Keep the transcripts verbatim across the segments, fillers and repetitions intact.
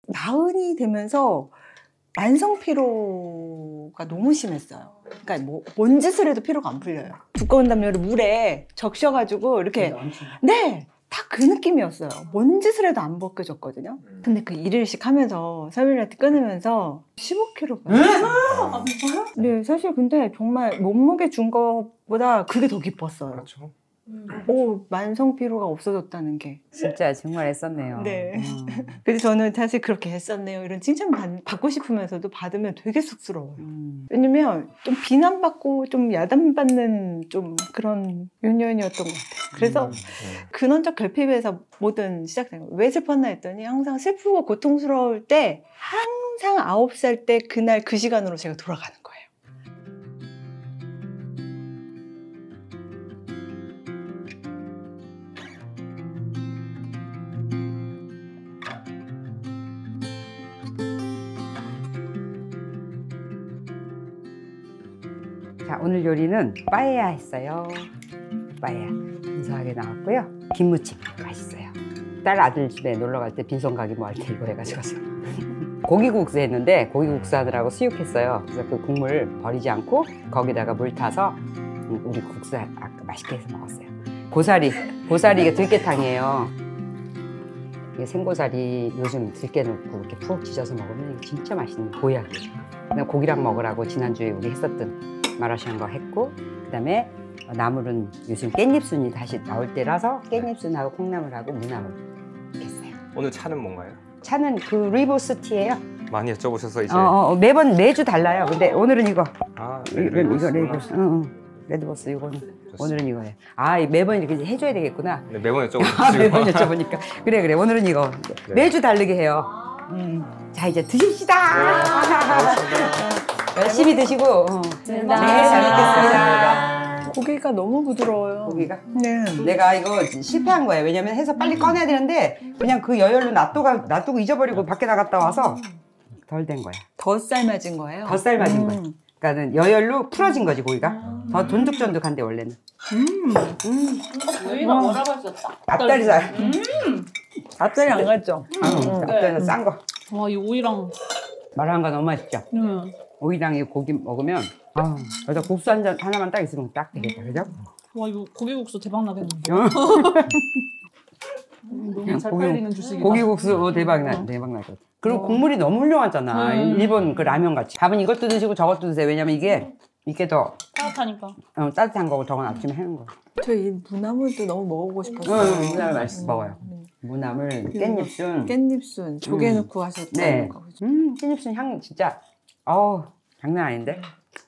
나흔이 되면서 만성 피로가 너무 심했어요. 그러니까 뭐 뭔 짓을 해도 피로가 안 풀려요. 두꺼운 담요를 물에 적셔가지고 이렇게 네! 다 그 느낌이었어요. 뭔 짓을 해도 안 벗겨졌거든요. 근데 그 일일씩 하면서 설밀라테 끊으면서 십오 킬로그램 아, 진짜요? 네, 사실 근데 정말 몸무게 준 것보다 그게 더 기뻤어요. 그렇죠. 음. 오, 만성 피로가 없어졌다는 게. 진짜 정말 애썼네요. 네. 음. 그래서 저는 사실 그렇게 했었네요. 이런 칭찬 받, 받고 싶으면서도 받으면 되게 쑥스러워요. 음. 왜냐면 좀 비난받고 좀 야단받는 좀 그런 유년이었던 것 같아요. 그래서 음, 네. 근원적 결핍에서 뭐든 시작된 거예요. 왜 슬펐나 했더니 항상 슬프고 고통스러울 때 항상 아홉 살 때 그날 그 시간으로 제가 돌아가는 거예요. 자, 오늘 요리는 빠에야 했어요. 빠에야 근사하게 나왔고요. 김무침 맛있어요. 딸 아들 집에 놀러 갈 때 빈손 가기 뭐 할 때 이거 해가지고 왔어요. 고기국수 했는데 고기국수 하느라고 수육했어요. 그래서 그 국물 버리지 않고 거기다가 물 타서 우리 국수 아까 맛있게 해서 먹었어요. 고사리, 고사리 이게 들깨탕이에요. 이게 생고사리 요즘 들깨 넣고 이렇게 푹 지져서 먹으면 진짜 맛있는 보약이에요. 그다음 고기랑 먹으라고 지난주에 우리 했었던 마라샹궈 했고, 그 다음에 나물은 요즘 깻잎순이 다시 나올 때라서 깻잎순하고 콩나물하고 무나물 했어요. 오늘 차는 뭔가요? 차는 그 루이보스 티예요. 많이 여쭤보셔서 이제 어, 어, 매번 매주 달라요. 근데 오늘은 이거. 아, 이거, 네, 이거 레드보스. 응, 응. 레드보스 이거는 오늘은 이거예요. 아, 매번 이렇게 해줘야 되겠구나. 네, 매번 여쭤보시고 아, 매번 여쭤보니까 그래 그래 오늘은 이거 네. 매주 다르게 해요. 음. 자 이제 드십시다. 열심히 드시고. 어. 네, 잘 먹겠습니다. 고기가 너무 부드러워요. 고기가? 네. 내가 이거 실패한 거예요. 왜냐면 해서 빨리 꺼내야 되는데 그냥 그 여열로 놔두고, 놔두고 잊어버리고 밖에 나갔다 와서 덜 된 거야. 더 삶아진 거예요? 더 삶아진 음. 거야. 그러니까는 여열로 풀어진 거지 고기가. 더 쫀득쫀득한데 원래는. 음. 음. 저희가 뭐라고 했었다? 앞다리살. 음. 앞다리 안 갔죠? 응, 앞다리살 싼 거. 와, 이 오이랑. 말하는 거 너무 맛있죠? 음. 오이랑 이 고기 먹으면 아, 여기다 국수 한 잔 하나만 딱 있으면 딱 되겠다. 그죠? 와, 이거 고기국수 대박 나겠는데. 어? 음, 너무 잘 고기- 팔리는 주식이다. 고기국수 대박 나, 대박 날 것 같아. 그리고 어. 국물이 너무 훌륭하잖아. 음. 일본 그 라면 같이. 밥은 이것도 드시고 저것도 드세요. 왜냐면 이게 이게 더 따뜻하니까. 어, 따뜻한 거고 저건 아침에 해는 거. 저 이 무나물도 너무 먹어보고 싶었어요. 응, 무나물 맛있어 먹어요. 음. 무나물, 깻잎순. 깻잎순 조개 음. 넣고 하셨다는 네. 거. 음, 깻잎순 향 진짜 어우 장난 아닌데.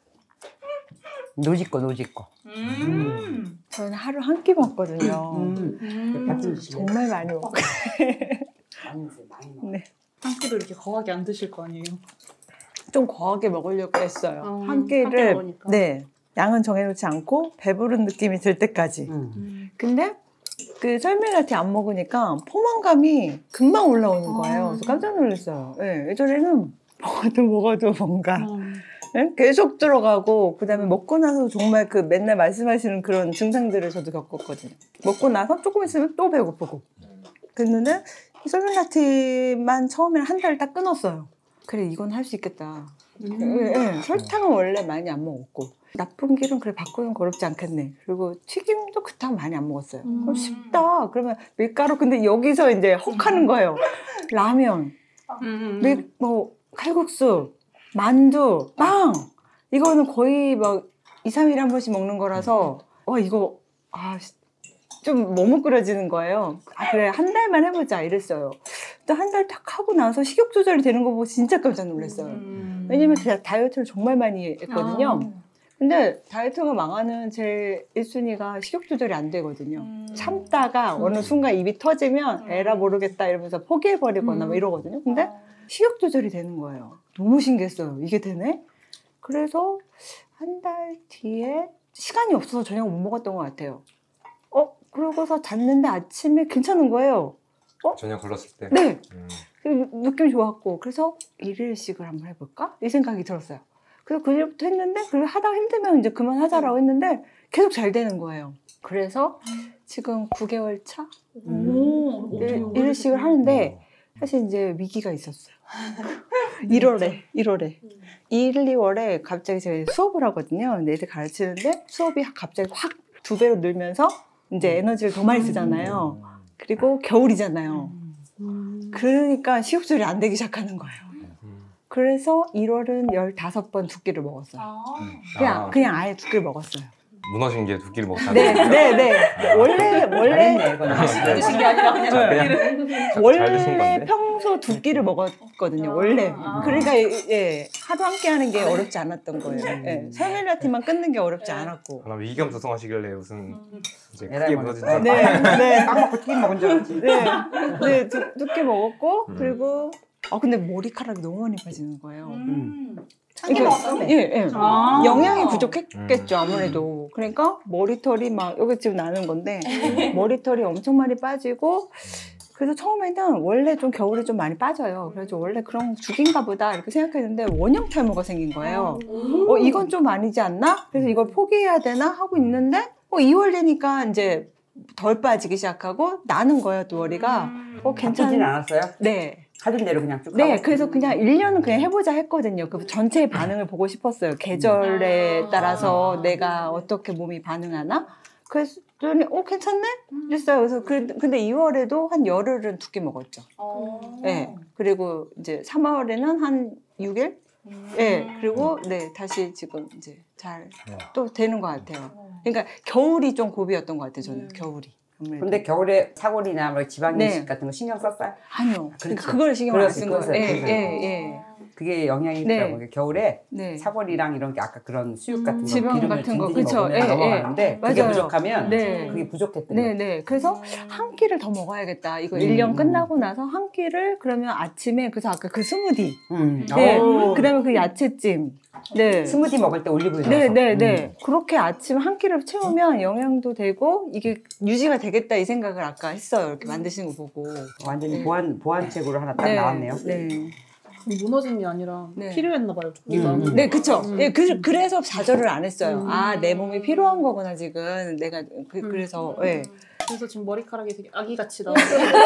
노지꺼 노지꺼. 음. 저는 하루 한 끼 먹거든요. 음. 음. 같이 드시네. 정말 많이 먹어요. 많이 드세요, 많이 먹어요. 네. 한 끼도 이렇게 거하게 안 드실 거 아니에요? 좀 거하게 먹으려고 했어요. 음, 한 함께 끼를 먹으니까. 네 양은 정해놓지 않고 배부른 느낌이 들 때까지. 음. 음. 근데 그 설밀라테 안 먹으니까 포만감이 금방 올라오는 거예요. 그래서 깜짝 놀랐어요. 네, 예전에는 먹어도 먹어도 뭔가 음. 네? 계속 들어가고 그다음에 먹고 나서 정말 그 맨날 말씀하시는 그런 증상들을 저도 겪었거든요. 먹고 나서 조금 있으면 또 배고프고. 그랬는데 설밀라테만 처음에 한 달 딱 끊었어요. 그래 이건 할 수 있겠다. 음. 네, 네. 설탕은 원래 많이 안 먹었고 나쁜 기름 그래 바꾸는 거 어렵지 않겠네. 그리고 튀김도 그렇다고 많이 안 먹었어요. 음. 그럼 쉽다. 그러면 밀가루 근데 여기서 이제 헉하는 거예요. 라면, 음. 밀, 뭐 칼국수, 만두, 빵 이거는 거의 막 이, 삼 일에 한 번씩 먹는 거라서 와 이거 아 좀 머뭇거려지는 거예요. 아 그래 한 달만 해보자 이랬어요. 또 한 달 딱 하고 나서 식욕 조절이 되는 거 보고 진짜 깜짝 놀랐어요. 음. 왜냐면 제가 다이어트를 정말 많이 했거든요. 아. 근데 다이어트가 망하는 제 일 순위가 식욕 조절이 안 되거든요. 음. 참다가 어느 순간 입이 터지면 에라 모르겠다 이러면서 포기해버리거나 뭐 이러거든요. 근데 식욕 조절이 되는 거예요. 너무 신기했어요. 이게 되네? 그래서 한 달 뒤에 시간이 없어서 저녁 못 먹었던 것 같아요. 어? 그러고서 잤는데 아침에 괜찮은 거예요. 전혀 걸렀을 때. 네. 음. 그 느낌이 좋았고 그래서 일일식을 한번 해볼까? 이 생각이 들었어요. 그래서 그일부터 했는데 그걸 하다가 힘들면 이제 그만하자라고 했는데 계속 잘 되는 거예요. 그래서 지금 구 개월 차? 오. 일, 일일식을 하는데 사실 이제 위기가 있었어요. 일월에, 일월에. 일, 이월에 갑자기 제가 수업을 하거든요. 근데 애들 가르치는데 수업이 갑자기 확 두 배로 늘면서 이제 에너지를 더 많이 쓰잖아요. 그리고 겨울이잖아요. 그러니까 시흡술이 안 되기 시작하는 거예요. 그래서 일월은 열다섯 번 두 끼를 먹었어요. 그냥, 아. 그냥 아예 두 끼를 먹었어요. 무너진 게 두 끼를 먹었다는 네, 거예요? 네, 네. 원래, 원래, 잘했네, 이거는. 드신 게 아니라 그냥 자, 네. 그냥 잘 드신 원래 건데? 평소 두 끼를 먹었거든요, 원래. 아. 그러니까, 예, 하루 함께 하는 게 어렵지 않았던 거예요. 예, 설밀라틴만 끊는 게 어렵지 않았고. 아, 나 위기감수성하시길래 무슨 이제 에라이 크게 먹었어. 무너진 줄 네, 알았다. 네, 빵 먹고 튀김 먹은 줄 알았지. 네, 네, 두, 두 끼 먹었고, 음. 그리고, 아, 근데 머리카락이 너무 많이 빠지는 거예요. 음. 이거, 예, 예. 아. 영양이 부족했겠죠, 아무래도. 그러니까 머리털이 막, 여기 지금 나는 건데, 머리털이 엄청 많이 빠지고, 그래서 처음에는 원래 좀 겨울에 좀 많이 빠져요. 그래서 원래 그런 죽인가 보다 이렇게 생각했는데 원형 탈모가 생긴 거예요. 어, 이건 좀 아니지 않나? 그래서 이걸 포기해야 되나? 하고 있는데, 어, 이월 되니까 이제 덜 빠지기 시작하고, 나는 거예요, 또 머리가. 어, 바쁘진 괜찮, 않았어요? 네. 하던 대로 그냥 쭉 네, 하고. 그래서 그냥 일 년은 그냥 해보자 했거든요. 그 전체의 반응을 보고 싶었어요. 계절에 아. 따라서 내가 어떻게 몸이 반응하나? 그랬더니, 어, 괜찮네? 그랬어요. 그래서, 그, 근데 이월에도 한 열흘은 두 끼 먹었죠. 네. 그리고 이제 삼월에는 한 육 일? 네. 그리고, 네, 다시 지금 이제 잘 또 되는 것 같아요. 그러니까 겨울이 좀 고비였던 것 같아요, 저는. 겨울이. 아무래도. 근데 겨울에 사골이나 뭐 지방 이식 네. 같은 거 신경 썼어요? 아니요. 그렇죠. 그러니까 그걸 신경 안 그렇지, 쓴 거예요. 그거죠. 예, 그거죠. 예, 예. 그게 영향이 네. 있더라고요. 겨울에 네. 사골이랑 이런 게 아까 그런 수육 같은 거 지방 기름을 같은 거, 든든히 그쵸. 먹으면 예, 넘어가는데 그게 맞아요. 부족하면 네. 그게 부족했대요. 네, 네. 그래서 한 끼를 더 먹어야겠다. 이거 일 년 음. 끝나고 나서 한 끼를 그러면 아침에 그래서 아까 그 스무디. 음. 네. 오. 그다음에 그 야채찜. 네. 스무디 먹을 때 올리브유 넣어서. 네, 네, 음. 네. 그렇게 아침 한 끼를 채우면 영양도 되고 이게 유지가 되겠다 이 생각을 아까 했어요. 이렇게 만드시는 거 보고. 완전히 네. 보완 보완책으로 하나 딱 네. 나왔네요. 네. 무너진 게 아니라 네. 필요했나 봐요. 조끼가. 음. 네, 그쵸. 음. 예, 그, 그래서 좌절을 안 했어요. 음. 아, 내 몸이 필요한 거구나, 지금. 내가, 그, 음. 그래서, 예. 그래서 지금 머리카락이 되게 아기같이 나와요.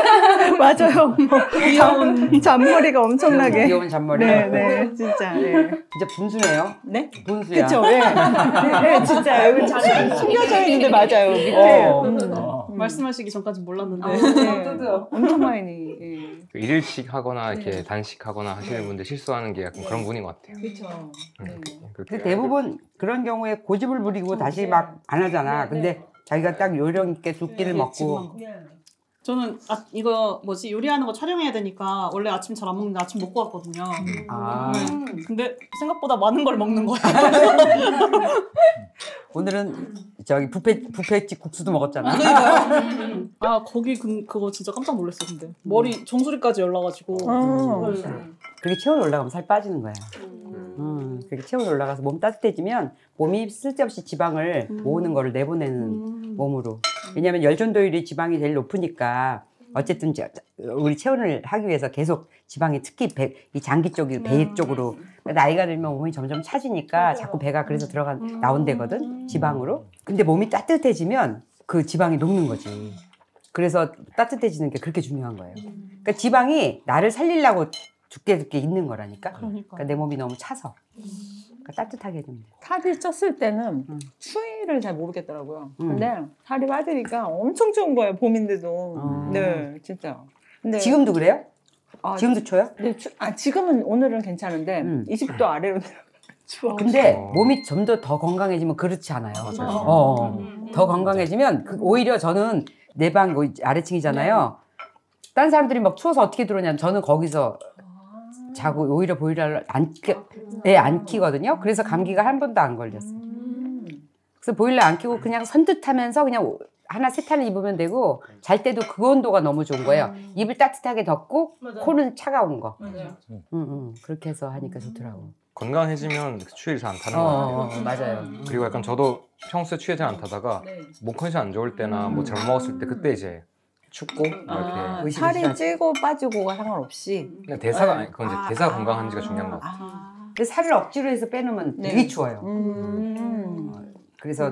맞아요. 귀여운. 잔머리가 엄청나게. 귀여운 잔머리. 네, 네, 진짜. 네. 진짜 분수네요. 네? 분수야. 그쵸, 네. 네, 진짜. 여기 잘 숨겨져 있는데 맞아요, 밑에. 어. 음. 어. 말씀하시기 전까지 몰랐는데. 네. 뜯어요. 엄청 많이. 예. 그 일일식 하거나 이렇게 네. 단식하거나 하시는 분들 실수하는 게 약간 그런 분인 것 같아요. 그쵸. 음, 네. 그렇게 근데 대부분 그런 경우에 고집을 부리고 다시 막 안 하잖아. 근데 자기가 딱 요령 있게 두 끼를 네, 먹고 지금 저는 아, 이거 뭐지 요리하는 거 촬영해야 되니까 원래 아침 잘 안 먹는데 아침 먹고 왔거든요. 아. 네. 근데 생각보다 많은 걸 먹는 거예요. 오늘은 저기 뷔페 뷔페집 국수도 먹었잖아. 그러니까요. 아 거기 그, 그거 진짜 깜짝 놀랐어 근데 머리 정수리까지 열나가지고. 어. 네. 그렇게 체온 올라가면 살 빠지는 거야. 음, 그렇게 체온 올라가서 몸 따뜻해지면 몸이 쓸데없이 지방을 음. 모으는 거를 내보내는 음. 몸으로. 왜냐하면 열전도율이 지방이 제일 높으니까 어쨌든 저- 우리 체온을 하기 위해서 계속 지방이 특히 배, 이 장기 쪽이 배 음. 쪽으로 나이가 들면 몸이 점점 차지니까 자꾸 배가 그래서 들어가 음. 나온대거든 지방으로. 근데 몸이 따뜻해지면 그 지방이 녹는 거지. 그래서 따뜻해지는 게 그렇게 중요한 거예요. 그러니까 지방이 나를 살리려고 죽게 죽게 있는 거라니까. 그러니까. 그러니까 내 몸이 너무 차서. 그러니까 따뜻하게 해주면 돼. 살이 쪘을 때는 음. 추위를 잘 모르겠더라고요. 음. 근데 살이 빠지니까 엄청 추운 거예요, 봄인데도. 음. 네, 진짜. 근데 지금도 그래요? 아, 지금도 쳐요? 네, 추, 아, 지금은 오늘은 괜찮은데 음. 이십 도 아래로 추워. 근데 어. 몸이 좀 더 더 건강해지면 그렇지 않아요. 맞아요. 어, 어. 음. 더 건강해지면 그 오히려 저는 내 방 아래층이잖아요. 딴 사람들이 막 추워서 어떻게 들어오냐면 저는 거기서 자고 오히려 보일러를 안, 키, 네, 안 키거든요. 그래서 감기가 한 번도 안 걸렸어요. 음. 그래서 보일러 안 켜고 그냥 선뜻하면서 그냥 오- 하나 세탄을 입으면 되고 잘 때도 그 온도가 너무 좋은 거예요. 입을 따뜻하게 덮고 맞아요. 코는 차가운 거. 맞아요. 응, 응. 그렇게 해서 하니까 좋더라고. 건강해지면 추위를 잘 안 타는 어, 것 어, 같아요. 어, 맞아요. 그리고 약간 저도 평소에 추위에 잘 안 타다가 네. 몸 컨디션 안 좋을 때나 뭐 잘 먹었을 때 그때 이제 춥고 뭐 아, 이렇게 의식이 살이 찌고 빠지고가 상관없이. 그냥 대사가 네. 아니 그건 이제 아, 대사가 아. 건강한지가 중요한 것 같아요. 아. 근데 살을 억지로 해서 빼놓으면 네. 되게 추워요. 음. 그래서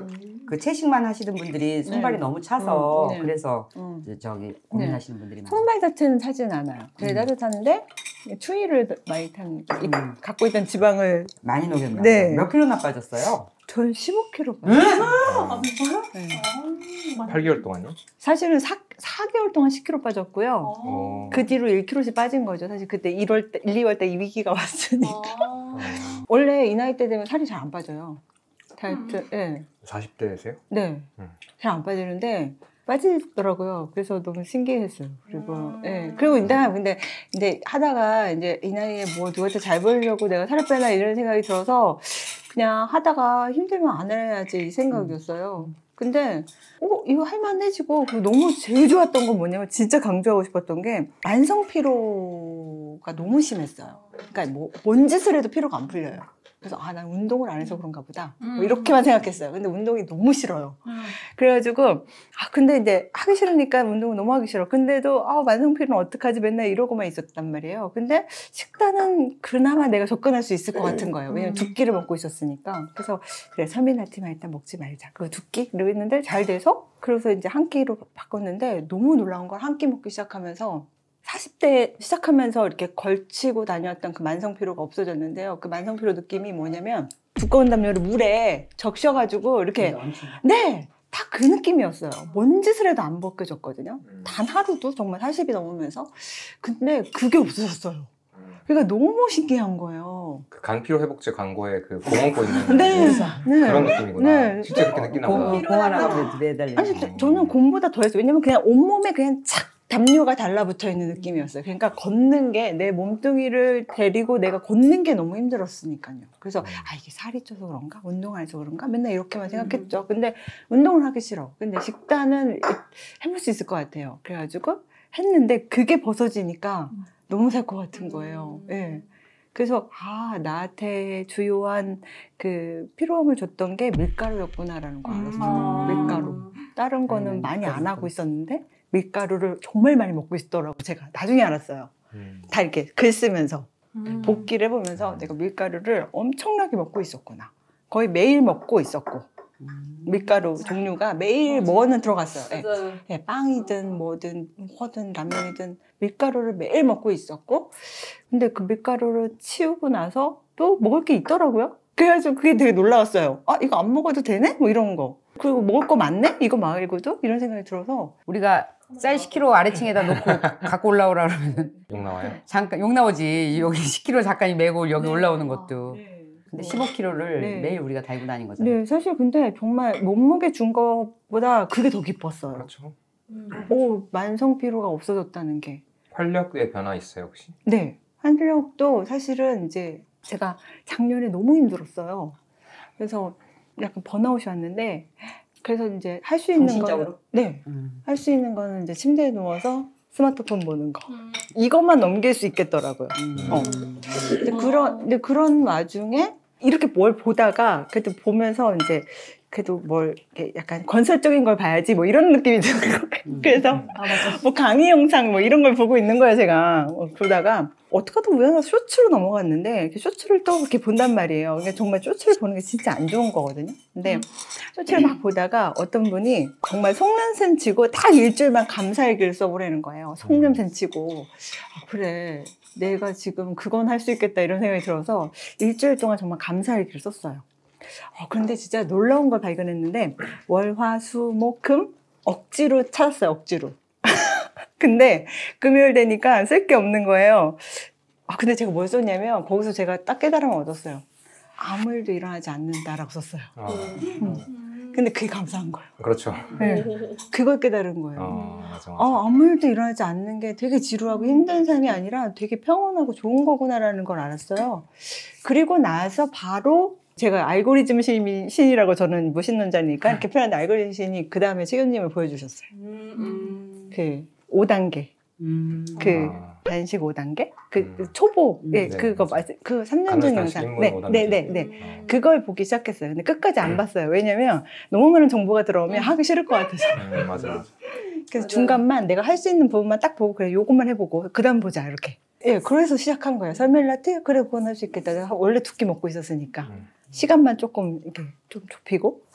그 채식만 하시는 분들이 손발이 네. 너무 차서 음, 네. 그래서 음. 저- 저기 고민하시는 분들이 많아요. 손발 자체는 차진 않아요. 되게 음. 따뜻한데 추위를 많이 탄 이- 음. 갖고 있던 지방을 많이 녹였나요? 네. 몇 킬로나 빠졌어요? 전 십오 킬로그램. 아, 진짜요? 네. 아, 팔 개월 동안요? 사실은 사, 사 개월 동안 십 킬로그램 빠졌고요. 어. 그 뒤로 일 킬로그램씩 빠진 거죠. 사실 그때 일월 때, 일, 이월 때 이 위기가 왔으니까. 아. 원래 이 나이 때 되면 살이 잘 안 빠져요. 다이어트, 예. 사십 대세요? 네. 음. 잘 안 빠지는데 빠지더라고요. 그래서 너무 신기했어요. 그리고 음. 예. 그리고 일단 근데 이제 하다가 이제 이 나이에 뭐 누구한테 잘 보이려고 내가 살을 빼나 이런 생각이 들어서 그냥 하다가 힘들면 안 해야지 이 생각이었어요. 근데 어 이거 할만해지고 그리고 너무 제일 좋았던 건 뭐냐면 진짜 강조하고 싶었던 게 만성 피로가 너무 심했어요. 그러니까 뭐 뭔 짓을 해도 피로가 안 풀려요. 그래서 아 난 운동을 안 해서 그런가 보다 뭐 이렇게만 생각했어요. 근데 운동이 너무 싫어요. 음. 그래가지고 아 근데 이제 하기 싫으니까 운동을 너무 하기 싫어. 근데도 아 만성 피로는 어떡하지 맨날 이러고만 있었단 말이에요. 근데 식단은 그나마 내가 접근할 수 있을 것 같은 거예요. 왜냐면 두 끼를 먹고 있었으니까. 그래서 그래 설미나티만 일단 먹지 말자. 그 두 끼를 했는데 잘 돼서 그래서 이제 한 끼로 바꿨는데 너무 놀라운 걸 한 끼 먹기 시작하면서 사십 대 시작하면서 이렇게 걸치고 다녔던 그 만성 피로가 없어졌는데요. 그 만성 피로 느낌이 뭐냐면 두꺼운 담요를 물에 적셔가지고 이렇게 네! 다 그 느낌이었어요. 뭔 짓을 해도 안 벗겨졌거든요. 음. 단 하루도 정말 사십이 넘으면서. 근데 그게 없어졌어요. 그러니까 너무 신기한 거예요. 그 간피로 회복제 광고에 그 공원 거 있는 네. 네. 그런 느낌이구나. 네. 진짜 그렇게 느끼나 보다. 공, 공 하나 매달려. 아니, 저- 저는 곰보다 더 했어요. 왜냐면 그냥 온몸에 그냥 착 담요가 달라붙어 있는 느낌이었어요. 그러니까 걷는 게 내 몸뚱이를 데리고 내가 걷는 게 너무 힘들었으니까요. 그래서 아 이게 살이 쪄서 그런가? 운동 안 해서 그런가? 맨날 이렇게만 생각했죠. 근데 운동을 하기 싫어. 근데 식단은 해볼 수 있을 것 같아요. 그래가지고 했는데 그게 벗어지니까 너무 살 것 같은 거예요. 예. 네. 그래서 아 나한테 주요한 그 피로함을 줬던 게 밀가루였구나라는 거 알았어요. 아. 밀가루. 다른 거는 음, 많이 안 밀가루. 하고 있었는데 밀가루를 정말 많이 먹고 있더라고 제가 나중에 알았어요. 음. 다 이렇게 글 쓰면서 음. 복기를 해보면서 내가 밀가루를 엄청나게 먹고 있었구나. 거의 매일 먹고 있었고 밀가루 종류가 매일 뭐는 들어갔어요. 예. 맞아요. 예, 빵이든 뭐든 뭐든 라면이든 밀가루를 매일 먹고 있었고 근데 그 밀가루를 치우고 나서 또 먹을 게 있더라고요. 그래가지고 그게 되게 놀라웠어요. 아 이거 안 먹어도 되네? 뭐 이런 거. 그리고 먹을 거 많네? 이거 말고도? 이런 생각이 들어서 우리가 쌀 십 킬로그램 아래층에다 놓고 갖고 올라오라 그러면 욕 나와요? 잠깐 욕 나오지. 여기 십 킬로그램 잠깐 메고 여기 네. 올라오는 것도. 네. 근데 십오 킬로그램을 네. 매일 우리가 달고 다닌 거잖아요. 네, 사실 근데 정말 몸무게 준 것보다 그게 더 기뻤어요. 그렇죠. 음. 오, 만성 피로가 없어졌다는 게. 활력의 변화 있어요 혹시? 네, 활력도 사실은 이제 제가 작년에 너무 힘들었어요. 그래서 약간 번아웃이 왔는데 그래서 이제 할 수 있는 정신적으로? 거는 네, 음. 할 수 있는 거는 이제 침대에 누워서 스마트폰 보는 거. 음. 이것만 넘길 수 있겠더라고요. 음. 어. 근데 그런 근데 그런 와중에 이렇게 뭘 보다가 그래도 보면서 이제 그래도 뭘 이렇게 약간 건설적인 걸 봐야지 뭐 이런 느낌이 드는 거예요. 음. 그래서 아 맞아. 뭐 강의 영상 뭐 이런 걸 보고 있는 거예요, 제가. 어, 그러다가 어떻게 하다 우연히 쇼츠로 넘어갔는데 이렇게 쇼츠를 또 이렇게 본단 말이에요. 그러니까 정말 쇼츠를 보는 게 진짜 안 좋은 거거든요. 근데 음. 쇼츠를 막 보다가 어떤 분이 정말 속눈샘 치고 딱 일주일만 감사일기를 써보라는 거예요. 속눈샘 치고 아, 그래 내가 지금 그건 할 수 있겠다 이런 생각이 들어서 일주일 동안 정말 감사일기를 썼어요. 어, 그런데 진짜 놀라운 걸 발견했는데 월, 화, 수, 목, 금 억지로 찾았어요. 억지로. 근데 금요일 되니까 쓸 게 없는 거예요. 아 근데 제가 뭘 썼냐면 거기서 제가 딱 깨달음을 얻었어요. 아무 일도 일어나지 않는다라고 썼어요. 아, 음. 근데 그게 감사한 거예요. 그렇죠. 네. 그걸 깨달은 거예요. 어, 맞아, 맞아. 아, 아무 일도 일어나지 않는 게 되게 지루하고 힘든 삶이 아니라 되게 평온하고 좋은 거구나라는 걸 알았어요. 그리고 나서 바로 제가 알고리즘 신이, 신이라고 저는 무신론자니까 이렇게 표현한 알고리즘 신이 그 다음에 최견님을 보여주셨어요. 음. 음. 그 오 단계. 음. 그 아. 단식 오 단계? 그 음. 초보. 음. 네, 네, 그거 맞아요. 맞 그 삼 년 전 간헐단식 영상. 인문 네, 오 단계. 네, 네, 네. 음. 그걸 보기 시작했어요. 근데 끝까지 안 봤어요. 왜냐면 너무 많은 정보가 들어오면 하기 싫을 것 같아서. 음, 맞아, 맞아. 그래서 맞아요. 중간만 내가 할 수 있는 부분만 딱 보고 그래 요것만 해보고 그 다음 보자 이렇게. 예, 그래서 시작한 거예요. 설멜라테 그래 그건 할 수 있겠다. 내가 원래 두 끼 먹고 있었으니까 음. 시간만 조금 이렇게 좀 좁히고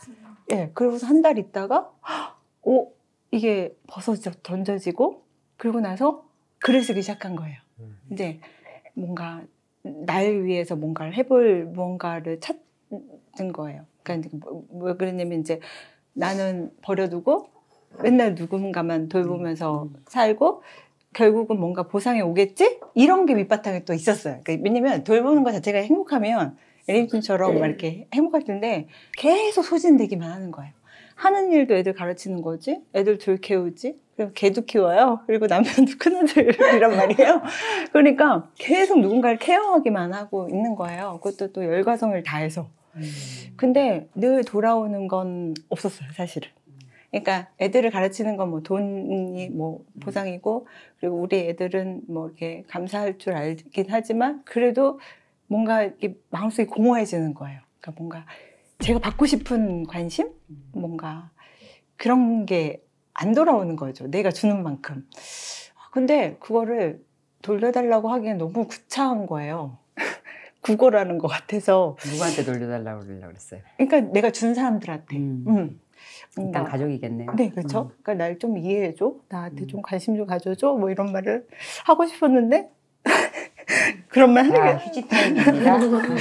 예, 그러고서 한 달 있다가 오 이게 벗어져 던져지고 그러고 나서 글을 쓰기 시작한 거예요. 음. 이제 뭔가 날 위해서 뭔가를 해볼 뭔가를 찾는 거예요. 그러니까 뭐, 뭐 그러냐면 이제 나는 버려두고 맨날 누군가만 돌보면서 음. 살고 결국은 뭔가 보상이 오겠지? 이런 게 밑바탕에 또 있었어요. 그러니까 왜냐면 돌보는 것 자체가 행복하면 에리슨처럼 막 이렇게 행복할 텐데 계속 소진되기만 하는 거예요. 하는 일도 애들 가르치는 거지, 애들 둘 키우지, 그리고 개도 키워요. 그리고 남편도 큰아들이란 말이에요. 그러니까 계속 누군가를 케어하기만 하고 있는 거예요. 그것도 또 열과성을 다해서. 근데 늘 돌아오는 건 없었어요, 사실은. 그러니까 애들을 가르치는 건 뭐 돈이 뭐 보상이고, 그리고 우리 애들은 뭐 이렇게 감사할 줄 알긴 하지만 그래도 뭔가 이렇게 마음속이 공허해지는 거예요. 그러니까 뭔가 제가 받고 싶은 관심, 뭔가 그런 게 안 돌아오는 거죠. 내가 주는 만큼. 근데 그거를 돌려달라고 하기엔 너무 구차한 거예요. 국어라는 것 같아서. 누구한테 돌려달라고 그러려고 그랬어요? 그러니까 내가 준 사람들한테. 음. 음. 일단 나- 가족이겠네요. 네, 그렇죠. 음. 그러니까 날 좀 이해해줘. 나한테 음. 좀 관심 좀 가져줘. 뭐 이런 말을 하고 싶었는데 그런 말 하는 자, 게 휴지 타임입니다.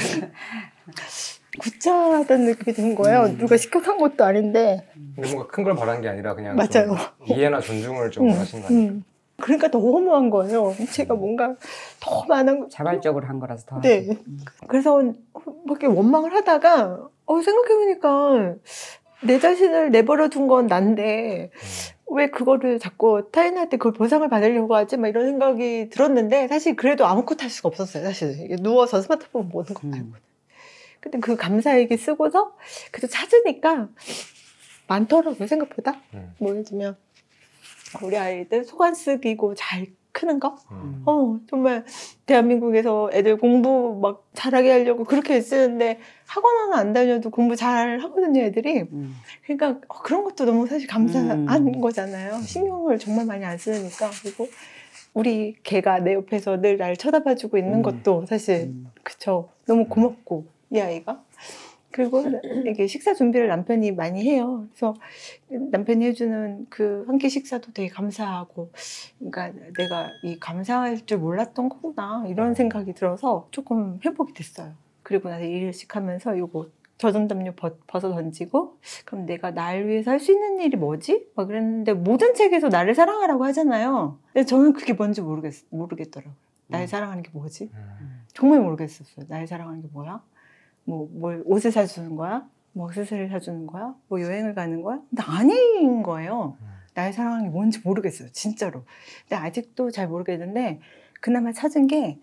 구차하다는 느낌이 드는 거예요. 음. 누가 시켜서 한 것도 아닌데. 근데 뭔가 큰 걸 바란 게 아니라 그냥 맞아요. 좀 이해나 존중을 좀 음, 원하신 거 아니에요? 음. 그러니까 더 허무한 거예요. 제가 뭔가 더 많은 거- 자발적으로 한 거라서 더 네. 하지. 음. 그래서 뭐 이렇게 원망을 하다가 어, 생각해보니까 내 자신을 내버려 둔 건 난데 왜 그거를 자꾸 타인한테 그걸 보상을 받으려고 하지? 막 이런 생각이 들었는데 사실 그래도 아무것도 할 수가 없었어요. 사실 이게 누워서 스마트폰 보는 거 말고. 음. 근데 그 감사일기 쓰고서 그래도 찾으니까 많더라고요, 생각보다. 음. 뭐 예를 들면 우리 아이들 소관 쓰기고 잘 크는 거? 음. 어, 정말 대한민국에서 애들 공부 막 잘하게 하려고 그렇게 쓰는데 학원 하나 안 다녀도 공부 잘 하거든요, 애들이. 음. 그러니까 어, 그런 것도 너무 사실 감사한 음. 거잖아요. 신경을 정말 많이 안 쓰니까. 그리고 우리 걔가 내 옆에서 늘 날 쳐다봐주고 있는 음. 것도 사실 음. 그쵸. 너무 고맙고 이 아이가. 그리고 이게 식사 준비를 남편이 많이 해요. 그래서 남편이 해주는 그 한 끼 식사도 되게 감사하고, 그러니까 내가 이 감사할 줄 몰랐던 거구나 이런 생각이 들어서 조금 회복이 됐어요. 그리고 나서 일씩 하면서 요거 저전담요 벗- 벗어 던지고, 그럼 내가 날 위해서 할 수 있는 일이 뭐지? 막 그랬는데 모든 책에서 나를 사랑하라고 하잖아요. 근데 저는 그게 뭔지 모르겠, 모르겠더라고요. 날 음. 사랑하는 게 뭐지? 음. 정말 모르겠었어요. 날 사랑하는 게 뭐야? 뭐, 뭘 옷을 사주는 거야? 뭐 액세서리를 사주는 거야? 뭐 여행을 가는 거야? 근데 아닌 거예요. 음. 날 사랑하는 게 뭔지 모르겠어요. 진짜로. 근데 아직도 잘 모르겠는데 그나마 찾은 게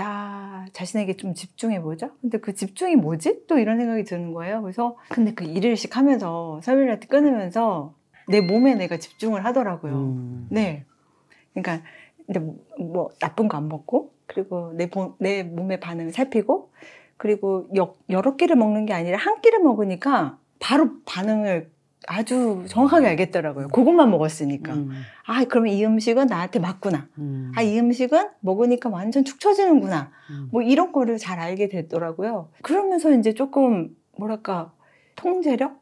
나 자신에게 좀 집중해보자. 근데 그 집중이 뭐지? 또 이런 생각이 드는 거예요. 그래서 근데 그 일일씩 하면서 설밀라테 끊으면서 내 몸에 내가 집중을 하더라고요. 음. 네. 그러니까 근데 뭐, 뭐 나쁜 거 안 먹고, 그리고 내, 보, 내 몸의 반응을 살피고, 그리고 여, 여러 끼를 먹는 게 아니라 한 끼를 먹으니까 바로 반응을 아주 정확하게 알겠더라고요. 그것만 먹었으니까. 음. 아, 그러면 이 음식은 나한테 맞구나. 음. 아, 이 음식은 먹으니까 완전 축 처지는구나. 음. 뭐 이런 거를 잘 알게 되더라고요. 그러면서 이제 조금 뭐랄까 통제력?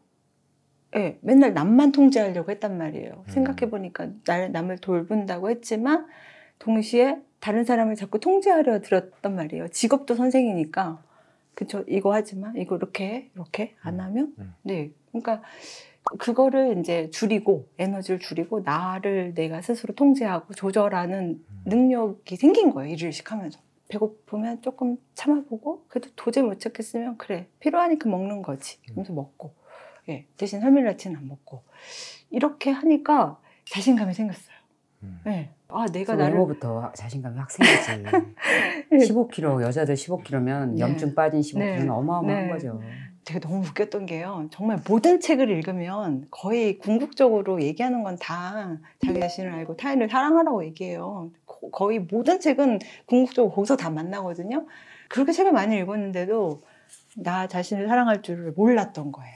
예, 맨날 남만 통제하려고 했단 말이에요. 음. 생각해보니까 날, 남을 돌본다고 했지만 동시에 다른 사람을 자꾸 통제하려 들었단 말이에요. 직업도 선생이니까. 그쵸, 이거 하지 마. 이거 이렇게 해. 이렇게 안 하면? 음. 네. 그러니까 그거를 이제 줄이고, 에너지를 줄이고, 나를 내가 스스로 통제하고 조절하는 능력이 생긴 거예요. 일일씩 하면서. 배고프면 조금 참아보고, 그래도 도저히 못 찾겠으면, 그래. 필요하니까 먹는 거지. 그러면서 먹고. 예. 대신 설밀라틴 안 먹고. 이렇게 하니까 자신감이 생겼어요. 음. 예. 아, 내가 그래서 나를. 외모부터 자신감이 확 생기지. 네. 십오 킬로그램, 여자들 십오 킬로그램면 네. 염증 빠진 십오 킬로그램은 네. 어마어마한 네. 거죠. 되게 너무 웃겼던 게요. 정말 모든 책을 읽으면 거의 궁극적으로 얘기하는 건 다 자기 자신을 알고 타인을 사랑하라고 얘기해요. 거, 거의 모든 책은 궁극적으로 거기서 다 만나거든요. 그렇게 책을 많이 읽었는데도 나 자신을 사랑할 줄을 몰랐던 거예요.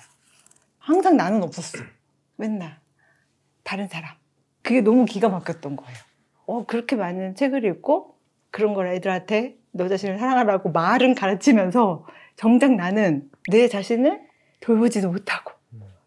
항상 나는 없었어. 맨날 다른 사람. 그게 너무 기가 막혔던 거예요. 어, 그렇게 많은 책을 읽고 그런 걸 애들한테 너 자신을 사랑하라고 말은 가르치면서 정작 나는 내 자신을 돌보지도 못하고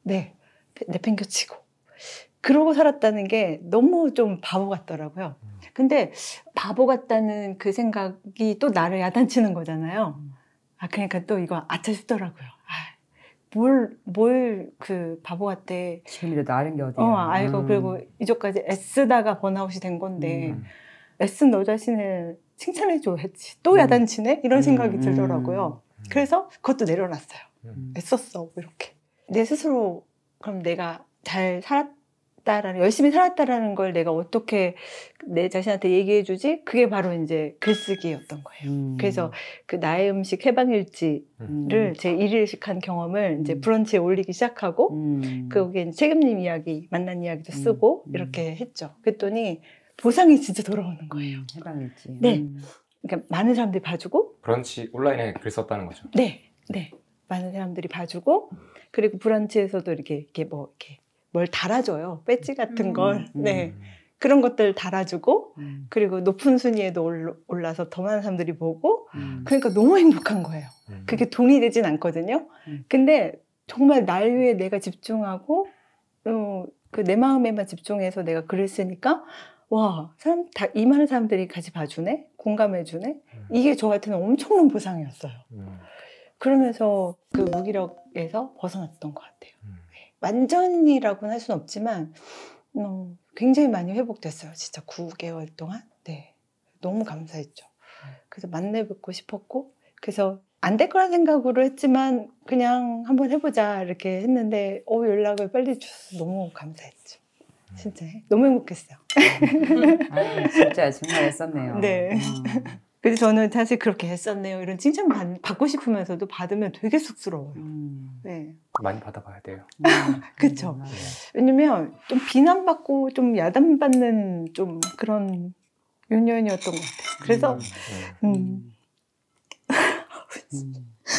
네, 내팽겨치고 그러고 살았다는 게 너무 좀 바보 같더라고요. 근데 바보 같다는 그 생각이 또 나를 야단치는 거잖아요. 아, 그러니까 또 이거 아차 싶더라고요. 아, 뭘, 뭘 그 바보 같대. 지금이라도 아는 게 어디야. 어, 알고, 음. 그리고 이쪽까지 애쓰다가 번아웃이 된 건데, 음. 애쓴 너 자신을 칭찬해줘야지. 또 음. 야단치네? 이런 생각이 음. 들더라고요. 그래서 그것도 내려놨어요. 음. 애썼어, 이렇게. 내 스스로, 그럼 내가 잘 살았다라는, 열심히 살았다라는 걸 내가 어떻게 내 자신한테 얘기해주지? 그게 바로 이제 글쓰기였던 거예요. 음. 그래서 그 나의 음식 해방일지를 음. 제 일일씩 한 경험을 이제 음. 브런치에 올리기 시작하고, 음. 거기에 책임님 이야기, 만난 이야기도 쓰고, 음. 이렇게 했죠. 그랬더니 보상이 진짜 돌아오는 거예요. 음. 해방일지. 네. 음. 그러니까 많은 사람들이 봐주고, 브런치 온라인에 글 썼다는 거죠. 네, 네. 많은 사람들이 봐주고, 그리고 브런치에서도 이렇게, 이렇게 뭐, 이렇게 뭘 달아줘요. 배지 같은 음. 걸. 음. 네. 그런 것들 달아주고, 음. 그리고 높은 순위에도 올- 올라서 더 많은 사람들이 보고, 음. 그러니까 너무 행복한 거예요. 음. 그게 돈이 되진 않거든요. 음. 근데 정말 날 위해 내가 집중하고, 어, 그 내 마음에만 집중해서 내가 글을 쓰니까, 와, 사람, 다, 이 많은 사람들이 같이 봐주네? 공감해주네? 음. 이게 저한테는 엄청난 보상이었어요. 음. 그러면서 그 무기력에서 벗어났던 것 같아요. 음. 완전이라고는 할 수는 없지만, 어, 굉장히 많이 회복됐어요. 진짜 구 개월 동안. 네. 너무 감사했죠. 그래서 만나 뵙고 싶었고, 그래서 안 될 거란 생각으로 했지만, 그냥 한번 해보자. 이렇게 했는데, 어, 연락을 빨리 주셔서 너무 감사했죠. 진짜. 너무 행복했어요. 아, 진짜 정말 애썼네요. 네. 음. 그래서 저는 사실 그렇게 했었네요. 이런 칭찬 받, 받고 싶으면서도 받으면 되게 쑥스러워요. 음. 네. 많이 받아봐야 돼요. 음. 그쵸. 음. 왜냐면 좀 비난받고 좀 야단받는 좀 그런 유년이었던 것 같아요. 그래서, 음. 음, 음.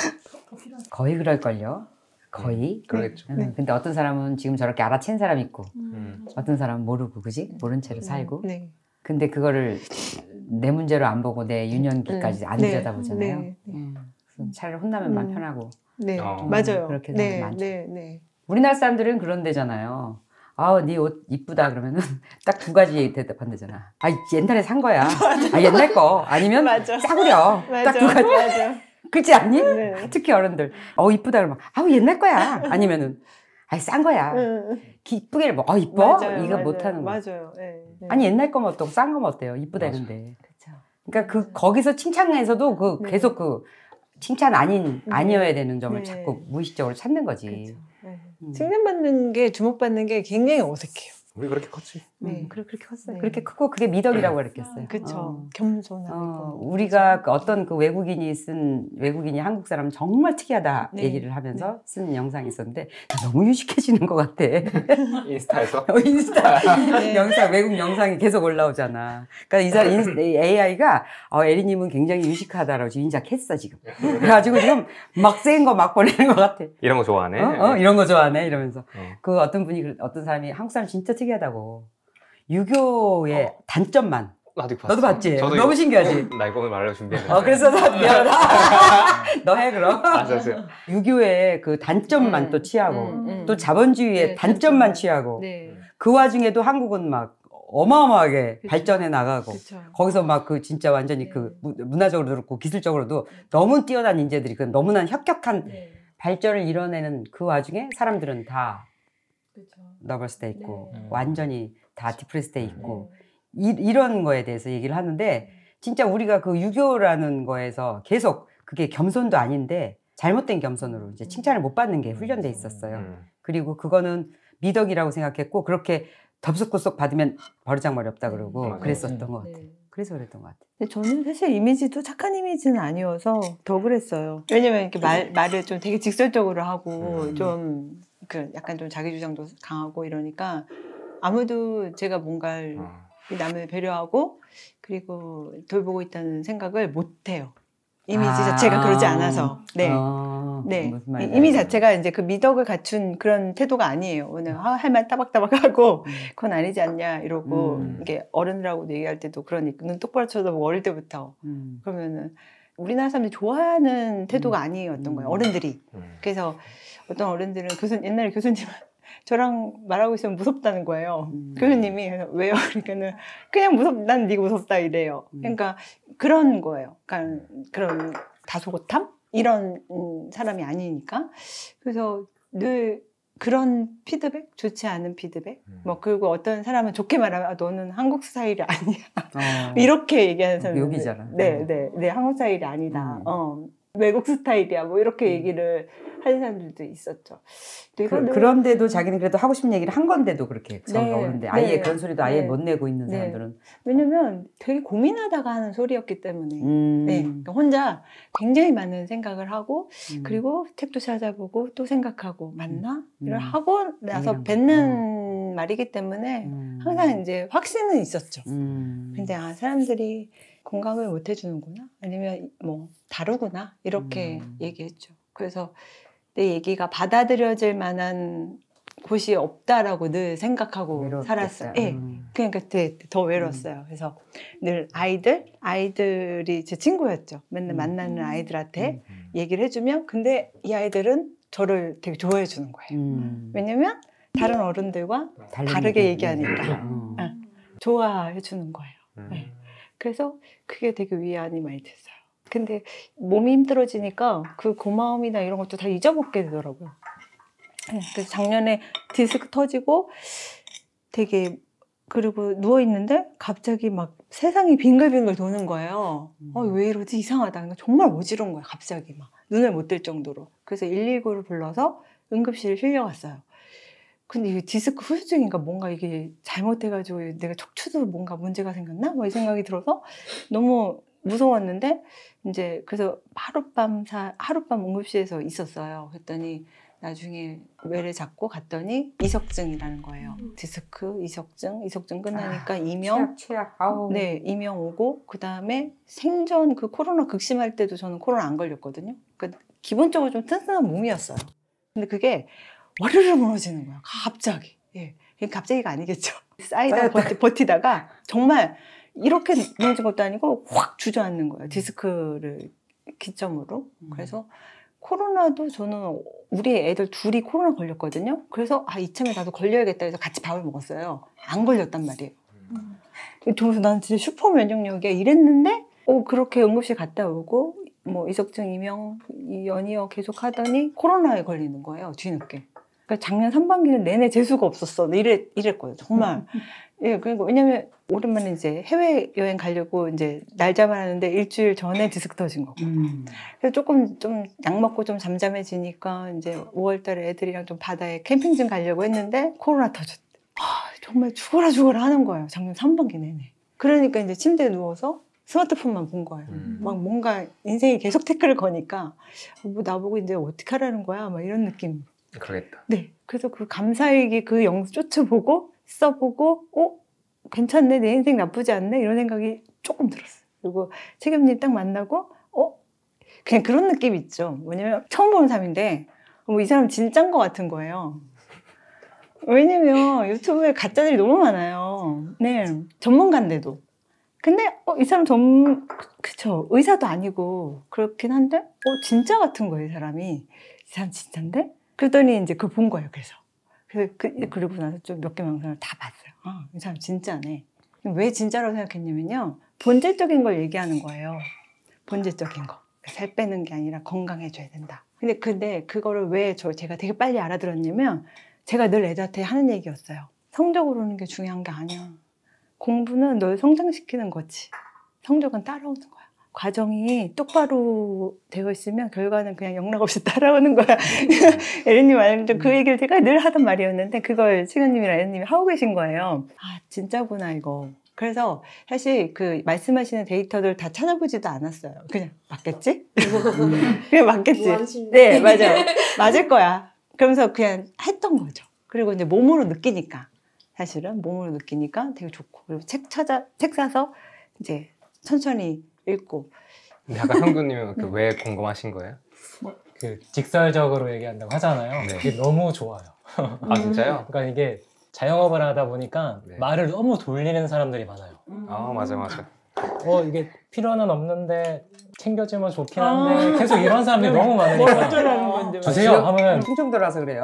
거의 그럴걸요. 거의. 그러겠죠. 음, 네. 근데 어떤 사람은 지금 저렇게 알아챈 사람 있고, 음. 어떤 사람은 모르고, 그지? 모른 채로 살고. 네. 근데 그거를 내 문제로 안 보고 내 유년기까지 안 네. 들여다보잖아요. 네. 네. 음. 그래서 차라리 혼나면 마음 음. 편하고. 네. 어. 맞아요. 그렇게 네. 사람 많죠. 네. 네. 우리나라 사람들은 그런 데잖아요. 아, 네 옷 이쁘다 그러면은 딱 두 가지 대답한대잖아. 아, 옛날에 산 거야. 아, 옛날 거. 아니면 맞아. 싸구려. 딱 두 맞아. 가지. 맞아. 그렇지 않니? 네. 특히 어른들. 어, 이쁘다 그러면 아우, 옛날 거야. 아니면은 아이, 싼 거야. 응. 이쁘게 뭐, 어, 이뻐? 맞아요. 이거 맞아요. 못하는 거. 맞아요. 네. 네. 아니, 옛날 거면 어떻고 싼 거면 어때요? 이쁘다 맞아. 근데. 그쵸. 그러니까 그 거기서 칭찬에서도 그 네. 계속 그 칭찬 아닌 네. 아니어야 되는 점을 네. 자꾸 무의식적으로 찾는 거지. 그쵸. 네. 음. 칭찬받는 게, 주목받는 게 굉장히 어색해요. 우리 그렇게 컸지. 네. 음, 그래, 그렇게 컸어요. 네. 그렇게 크고 그게 미덕이라고 그랬겠어요. 그쵸. 어. 겸손하고. 어, 우리가 그 어떤 그 외국인이 쓴 외국인이 한국 사람 정말 특이하다 네. 얘기를 하면서 쓴 영상이 있었는데 나 너무 유식해지는 것 같아. 인스타에서. 어, 인스타 네. 영상 외국 영상이 계속 올라오잖아. 그러니까 이 사람 인- 에이아이가 어, 에리님은 굉장히 유식하다라고 지금 인식했어 지금. 그래가지고 지금 막 센 거 막 보내는 것 같아. 이런 거 좋아하네. 어? 어? 이런 거 좋아하네 이러면서. 어. 그 어떤 분이 그- 어떤 사람이 한국 사람 진짜 특이하다고. 유교의 어. 단점만. 나도 이거 봤어. 너도 봤지? 저도 너무 이거- 신기하지? 어, 나 이거 오늘 말하려고 준비했는데. 어, 그래서 나 미안하다. 너 해, 그럼. 아셨어요? 유교의 그 단점만 음, 또 취하고, 음, 음. 또 자본주의의 네, 단점만 단점만. 취하고, 네. 그 와중에도 한국은 막 어마어마하게 그쵸. 발전해 나가고, 그쵸. 거기서 막 그 진짜 완전히 네. 그 무- 문화적으로도 그렇고 기술적으로도 너무 뛰어난 인재들이 그 너무나 혁혁한 네. 발전을 이뤄내는 그 와중에 사람들은 다 그쵸. 너버스돼 있고, 네. 완전히 다 디프레스돼 있고, 네. 이, 이런 거에 대해서 얘기를 하는데 진짜 우리가 그 유교라는 거에서 계속 그게 겸손도 아닌데 잘못된 겸손으로 이제 칭찬을 못 받는 게 훈련돼 있었어요. 음. 그리고 그거는 미덕이라고 생각했고 그렇게 덥석구석 받으면 버르장머리 없다 그러고 맞아요. 그랬었던 것 같아요. 네. 그래서 그랬던 것 같아요. 근데 저는 사실 이미지도 착한 이미지는 아니어서 더 그랬어요. 왜냐면 이렇게 말, 말을 좀 되게 직설적으로 하고 음. 좀 그 약간 좀 자기 주장도 강하고 이러니까 아무도 제가 뭔가를 어. 남을 배려하고 그리고 돌보고 있다는 생각을 못 해요. 이미지 아. 자체가 그러지 않아서. 네. 어, 네. 무슨 이- 말인지 이미 알겠네. 자체가 이제 그 미덕을 갖춘 그런 태도가 아니에요. 오늘 할 말 따박따박하고 음. 그건 아니지 않냐 이러고 음. 이게 어른들하고 얘기할 때도 그러니까 눈 똑바로 쳐다보고 어릴 때부터 음. 그러면은 우리나라 사람들이 좋아하는 태도가 아니었던 거예요. 어른들이. 음. 그래서 어떤 어른들은 교수 옛날에 교수님은 저랑 말하고 있으면 무섭다는 거예요. 음. 교수님이 그래서 왜요? 그러니까는 그냥 무섭 난 네가 무섭다 이래요. 음. 그러니까 그런 거예요. 그러니까 그런 다소곳함 이런 음, 사람이 아니니까. 그래서 늘 그런 피드백, 좋지 않은 피드백. 음. 뭐 그리고 어떤 사람은 좋게 말하면 아, 너는 한국 스타일이 아니야. 어. 이렇게 얘기하는 사람. 여기잖아. 네, 네, 네, 한국 스타일이 아니다. 음. 어, 외국 스타일이야. 뭐 이렇게 얘기를 하는 사람들도 있었죠. 그, 늘- 그런데도 자기는 그래도 하고 싶은 얘기를 한 건데도 그렇게 네, 성이 오는데 아예 네, 그런 소리도 아예 네. 못 내고 있는 네. 사람들은 왜냐면 되게 고민하다가 하는 소리였기 때문에. 음. 네, 그러니까 혼자 굉장히 많은 생각을 하고 음. 그리고 책도 찾아보고 또 생각하고 맞나? 이걸 음. 하고 나서 얘기한 거. 뱉는 말이기 때문에 음. 항상 이제 확신은 있었죠. 음. 근데 아 사람들이 공감을 못 해주는구나 아니면 뭐 다르구나 이렇게 음. 얘기했죠. 그래서 내 얘기가 받아들여질 만한 곳이 없다라고 늘 생각하고 외롭겠다. 살았어요. 예. 음. 그러니까 그때 더 외로웠어요. 그래서 늘 아이들, 아이들이 제 친구였죠. 맨날 음. 만나는 아이들한테 음. 얘기를 해주면 근데 이 아이들은 저를 되게 좋아해 주는 거예요. 음. 왜냐면 다른 어른들과 다른 다르게 얘기. 얘기하니까. 음. 네. 좋아해 주는 거예요. 음. 네. 그래서 그게 되게 위안이 많이 됐어요. 근데 몸이 힘들어지니까 그 고마움이나 이런 것도 다 잊어먹게 되더라고요. 네, 그래서 작년에 디스크 터지고 되게 그리고 누워있는데 갑자기 막 세상이 빙글빙글 도는 거예요. 음. 어, 왜 이러지? 이상하다. 그러니까 정말 어지러운 거예요. 갑자기 막 눈을 못 뜰 정도로. 그래서 일일구를 불러서 응급실에 실려갔어요. 근데 이게 디스크 후유증인가 뭔가 이게 잘못돼가지고 내가 척추도 뭔가 문제가 생겼나? 뭐 이 생각이 들어서 너무 무서웠는데 이제 그래서 하룻밤 사 하룻밤 응급실에서 있었어요. 그랬더니 나중에 뇌를 잡고 갔더니 이석증이라는 거예요. 디스크 이석증, 이석증 끝나니까 아, 이명, 최악 최악. 아우. 네 이명 오고 그 다음에 생전 그 코로나 극심할 때도 저는 코로나 안 걸렸거든요. 그러니까 기본적으로 좀 튼튼한 몸이었어요. 근데 그게 와르르 무너지는 거야. 갑자기. 예. 이게 갑자기가 아니겠죠. 쌓이다 버티, 버티다가 정말 이렇게 무너진 것도 아니고 확 주저앉는 거예요. 디스크를 기점으로. 음. 그래서 코로나도 저는 우리 애들 둘이 코로나 걸렸거든요. 그래서 아 이참에 나도 걸려야겠다 해서 같이 밥을 먹었어요. 안 걸렸단 말이에요. 그래서 난 진짜 슈퍼 면역력이야 이랬는데 어, 그렇게 응급실 갔다 오고 뭐 이석증 이명 연이어 계속 하더니 코로나에 걸리는 거예요. 뒤늦게. 그러니까 작년 상반기는 내내 재수가 없었어. 이래, 이랬거든요. 정말. 예, 그러니까 왜냐면 오랜만에 이제 해외여행 가려고 이제 날 잡아놨는데 일주일 전에 디스크 터진 거고. 음. 그래서 조금 좀 약 먹고 좀 잠잠해지니까 이제 오월 달에 애들이랑 좀 바다에 캠핑 좀 가려고 했는데 코로나 터졌대. 아, 정말 죽어라 죽어라 하는 거예요. 작년 상반기 내내. 그러니까 이제 침대에 누워서 스마트폰만 본 거예요. 음. 막 뭔가 인생이 계속 태클을 거니까 뭐 나보고 이제 어떻게 하라는 거야? 막 이런 느낌. 그러겠다. 네. 그래서 그 감사일기 그 영상 쫓아보고 써보고 어? 괜찮네. 내 인생 나쁘지 않네. 이런 생각이 조금 들었어요. 그리고 책임님 딱 만나고 어? 그냥 그런 느낌이 있죠. 왜냐면 처음 보는 사람인데 뭐 이 사람 진짠 것 같은 거예요. 왜냐면 유튜브에 가짜들이 너무 많아요. 네. 전문가인데도. 근데 어, 이 사람 전 그쵸 의사도 아니고 그렇긴 한데 어 진짜 같은 거예요 이 사람이. 이 사람 진짠데? 그러더니 이제 그거 본 거예요. 그래서 그래서 그, 그러고 나서 좀 몇 개 영상을 다 봤어요. 아, 이 사람 진짜네. 왜 진짜라고 생각했냐면요 본질적인 걸 얘기하는 거예요. 본질적인 거. 살 빼는 게 아니라 건강해져야 된다. 근데 근데 그거를 왜 저 제가 되게 빨리 알아들었냐면 제가 늘 애들한테 하는 얘기였어요. 성적 오르는 게 중요한 게 아니야. 공부는 널 성장시키는 거지. 성적은 따라오는 거야. 과정이 똑바로 되어 있으면 결과는 그냥 영락없이 따라오는 거야. 에리님 말대로 그 얘기를 제가 늘 하던 말이었는데 그걸 시간님이랑 에리님이 하고 계신 거예요. 아 진짜구나 이거. 그래서 사실 그 말씀하시는 데이터들 다 찾아보지도 않았어요. 그냥 맞겠지? 그냥 맞겠지. 무한심리. 네 맞아요. 맞을 거야. 그러면서 그냥 했던 거죠. 그리고 이제 몸으로 느끼니까 사실은 몸으로 느끼니까 되게 좋고 그리고 책 찾아 책 사서 이제 천천히 읽고. 근데 아까 형구님은 그 왜 궁금하신 거예요? 그 직설적으로 얘기한다고 하잖아요. 네. 그게 너무 좋아요. 아 진짜요? 그러니까 이게 자영업을 하다 보니까 네. 말을 너무 돌리는 사람들이 많아요. 아 맞아 맞아. 어 이게 필요는 없는데 챙겨주면 좋긴 한데 계속 이런 사람들이 너무 많으니까 어쩌라는 건지. 주세요 하면은 충청도라서 그래요.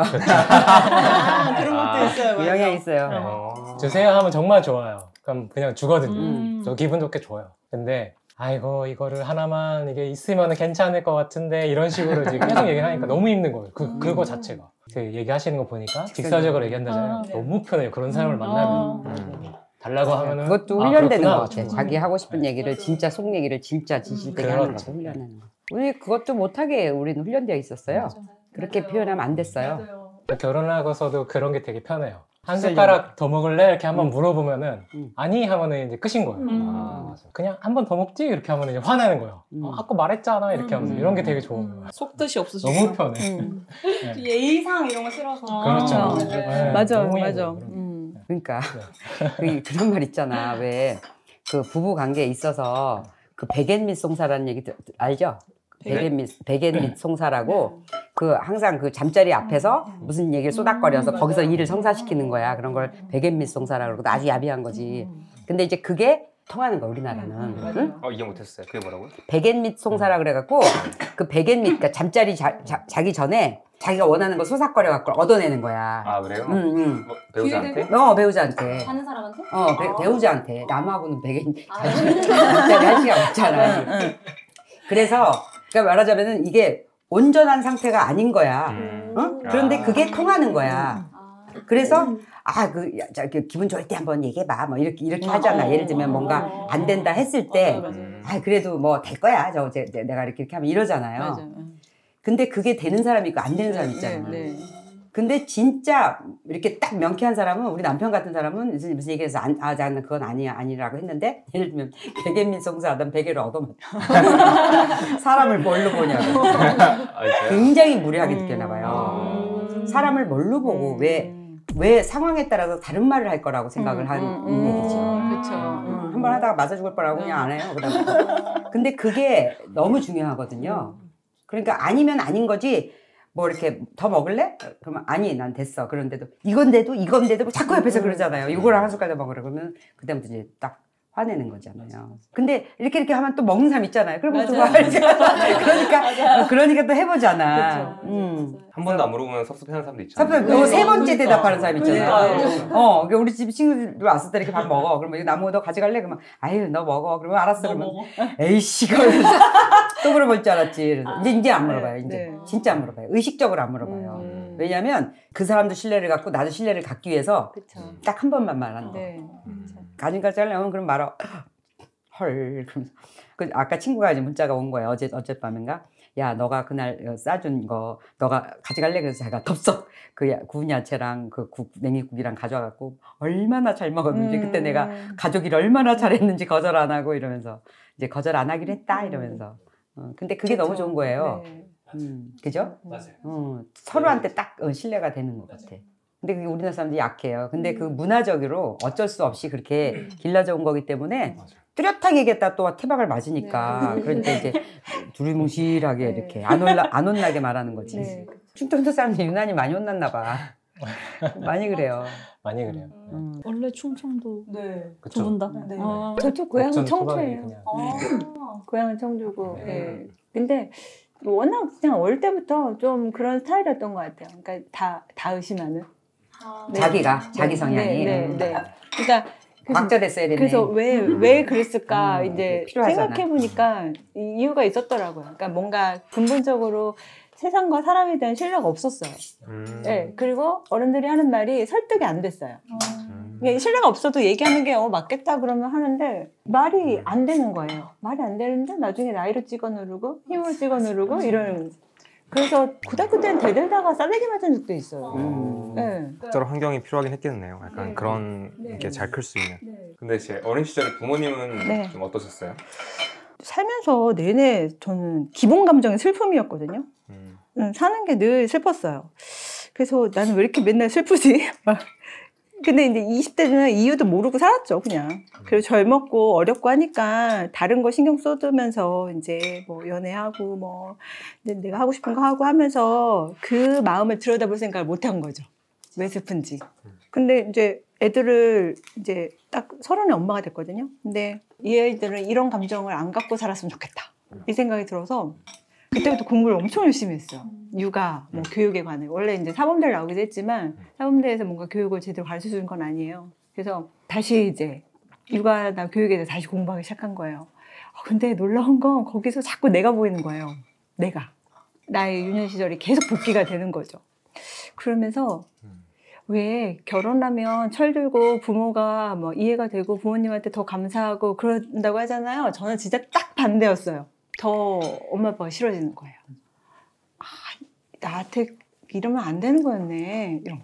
아, 그런 것도 있어요. 맞아. 영향 있어요. 어. 주세요 하면 정말 좋아요. 그럼 그냥 주거든요. 음. 저 기분 좋게 줘요. 근데 아이고 이거를 하나만 이게 있으면 괜찮을 것 같은데 이런 식으로 지금 계속 얘기하니까 너무 힘든 거예요. 그, 그거 자체가. 그 얘기하시는 거 보니까 직설적으로 얘기한다잖아요. 아, 네. 너무 편해요. 그런 사람을 만나면. 음. 달라고 하면은 그것도 아, 훈련되는 그렇구나. 것 같아. 자기 하고 싶은 얘기를 진짜 속 얘기를 진짜 진실되게 하는 그렇죠. 것도 훈련하는 거. 우리 그것도 못하게 우리는 훈련되어 있었어요. 그렇게 표현하면 안 됐어요. 결혼을 하고서도 그런 게 되게 편해요. 한 숟가락 더 먹을래? 이렇게 한번 물어보면은 음. 아니 하면은 이제 끝인 거예요. 음. 아, 맞아. 그냥 한 번 더 먹지? 이렇게 하면 이제 화나는 거예요. 음. 어, 아까 말했잖아. 이렇게 하면서 음. 이런 게 되게 좋은 거예요. 속뜻이 없으시고. 너무 편해. 음. 네. 예의상 이런 거 싫어서. 그렇죠. 아, 네. 네. 맞아, 너무 맞아. 힘들어요. 음. 그러니까 그, 그런 말 있잖아. 왜 그 부부 관계에 있어서 그 백엔밑 송사라는 얘기 들- 알죠? 백엔밑 백엔밑 송사라고 그 항상 그 잠자리 앞에서 무슨 얘기를 쏘닥거려서 거기서 일을 성사시키는 거야. 그런 걸 백엔밑 송사라 그러고 아주 야비한 거지. 근데 이제 그게 통하는 거야 우리나라는. 응? 어, 이해 못했어요. 그게 뭐라고요? 백엔밑 송사라 그래갖고 그 백엔밑 그러니까 잠자리 자, 자, 자기 전에 자기가 원하는 거 쏘삭거려갖고 얻어내는 거야. 아, 그래요? 응, 응. 어, 배우자한테? 어 배우자한테. 하는 사람한테? 어 배, 배우자한테. 남하고는 백엔 아, 잠자리 할 시간 없잖아. 그래서 그러니까 말하자면은 이게 온전한 상태가 아닌 거야. 음. 어? 그런데 아. 그게 통하는 거야. 아, 그래서 아 그 기분 좋을 때 한번 얘기해봐. 뭐 이렇게 이렇게 하잖아. 예를 들면 뭔가 안 된다 했을 때, 음. 아 그래도 뭐 될 거야. 저 제- 내가 이렇게 이렇게 하면 이러잖아요. 맞아. 음. 근데 그게 되는 사람이 있고 안 되는 사람이 있잖아. 네, 네. 근데 진짜 이렇게 딱 명쾌한 사람은 우리 남편 같은 사람은 무슨 무슨 얘기해서 안, 아 나는 그건 아니야 아니라고 했는데 예를 들면 백엔민송사하던 베개를 얻어맞 사람을 뭘로 보냐고 아, 진짜요? 굉장히 무례하게 느꼈나 봐요. 음. 사람을 뭘로 보고 왜 왜 상황에 따라서 다른 말을 할 거라고 생각을 한 음, 얘기지. 그렇죠. 음, 한번 하다가 맞아 죽을 뻔하고 그냥 안 해요. 그다음에. 근데 그게 너무 중요하거든요. 그러니까 아니면 아닌 거지. 뭐 이렇게 더 먹을래? 그러면 아니 난 됐어. 그런데도 이건데도 이건데도 뭐 자꾸 옆에서 그러잖아요. 이거랑 한 숟갈 더 먹으라 그러면 그다음부터 이제 딱 화내는 거잖아요. 근데 이렇게 이렇게 하면 또 먹는 사람 있잖아요. 그러면 좋아하지. 그러니까 어, 그러니까 또 해보잖아. 음. 한 번도 안 물어보면 섭섭해하는 사람도 있잖아요. 섭섭해. 또 세 번째 대답하는 사람 있잖아요. 그러니까요. 어, 그러니까 우리 집 친구들 왔을 때 이렇게 밥 먹어. 그러면 이거 나무 너 가져갈래? 그러면 아유 너 먹어. 그러면 알았어. 너 그러면 먹어. 에이씨 그걸 또 물어볼 줄 알았지. 그래서 이제 이제 안 물어봐요. 이제 네. 진짜 안 물어봐요. 의식적으로 안 물어봐요. 음. 왜냐하면 그 사람도 신뢰를 갖고 나도 신뢰를 갖기 위해서 그쵸. 딱 한 번만 말하는 거. 네. 가진까지 하려면 그럼 말어. 헐. 그럼 그 아까 친구가 이제 문자가 온 거예요. 어제 어젯밤인가? 야, 너가 그날 싸준 거 너가 가져갈래? 그래서 제가 덥석 그 야- 구운 야채랑 그 국, 냉이국이랑 가져와갖고 얼마나 잘 먹었는지 음. 그때 내가 가족 일 얼마나 잘했는지 거절 안 하고 이러면서 이제 거절 안 하기로 했다 이러면서. 어, 근데 그게 너무 좋은 거예요. 네. 음, 그죠? 맞아요. 어, 서로한테 딱 어, 신뢰가 되는 것 같아. 근데 그게 우리나라 사람들이 약해요. 근데 그 문화적으로 어쩔 수 없이 그렇게 길러져 온 거기 때문에 맞아요. 뚜렷하게 얘기했다 또 태박을 맞으니까 그러니까 이제 두리뭉실하게 네. 이렇게 안 올라 안 혼나게 말하는 거지. 네. 충청도 사람들이 유난히 많이 혼났나 봐. 많이 그래요. 많이 그래요. 음. 원래 충청도 네. 그쵸. 두 분 다. 네. 아, 저쪽 고향은 어쩐 토박이 청주예요. 그냥. 아. 고향은 청주고. 네. 예. 근데 워낙 그냥 어릴 때부터 좀 그런 스타일이었던 것 같아요. 그러니까 다, 다 의심하는. 아, 네. 자기가 자기 성향이. 네, 네, 네. 그러니까 그래서, 박자 됐어야 되네. 그래서 왜, 왜 그랬을까 음, 이제 필요하잖아. 생각해보니까 이 이유가 있었더라고요. 그러니까 뭔가 근본적으로 세상과 사람에 대한 신뢰가 없었어요. 음. 네. 그리고 어른들이 하는 말이 설득이 안 됐어요. 음. 이게 신뢰가 없어도 얘기하는 게 어, 맞겠다 그러면 하는데 말이 안 되는 거예요. 말이 안 되는데 나중에 나이로 찍어 누르고 힘으로 찍어 누르고 이런. 그래서 고등학교 때는 대들다가 싸대기 맞은 적도 있어요. 음. 네. 적절한 환경이 필요하긴 했겠네요. 약간 네. 그런 네. 게 잘 클 수 있는. 네. 근데 이제 어린 시절에 부모님은 네. 좀 어떠셨어요? 살면서 내내 저는 기본 감정이 슬픔이었거든요. 음. 음, 사는 게 늘 슬펐어요. 그래서 나는 왜 이렇게 맨날 슬프지? 막. 근데 이제 이십 대 되면 이유도 모르고 살았죠, 그냥. 그리고 젊었고 어렵고 하니까 다른 거 신경 쏟으면서 이제 뭐 연애하고 뭐 내가 하고 싶은 거 하고 하면서 그 마음을 들여다볼 생각을 못 한 거죠. 왜 슬픈지. 근데 이제 애들을 이제 딱 서른의 엄마가 됐거든요. 근데 이 아이들은 이런 감정을 안 갖고 살았으면 좋겠다. 이 생각이 들어서 그때부터 공부를 엄청 열심히 했어요. 육아, 뭐 교육에 관해. 원래 이제 사범대를 나오기도 했지만 사범대에서 뭔가 교육을 제대로 가르쳐 주는 건 아니에요. 그래서 다시 이제 육아나 교육에 대해서 다시 공부하기 시작한 거예요. 근데 놀라운 건 거기서 자꾸 내가 보이는 거예요. 내가. 나의 유년 시절이 계속 복귀가 되는 거죠. 그러면서 왜 결혼하면 철들고 부모가 뭐 이해가 되고 부모님한테 더 감사하고 그런다고 하잖아요. 저는 진짜 딱 반대였어요. 더 엄마 아빠가 싫어지는 거예요. 아, 나한테 이러면 안 되는 거였네. 이런.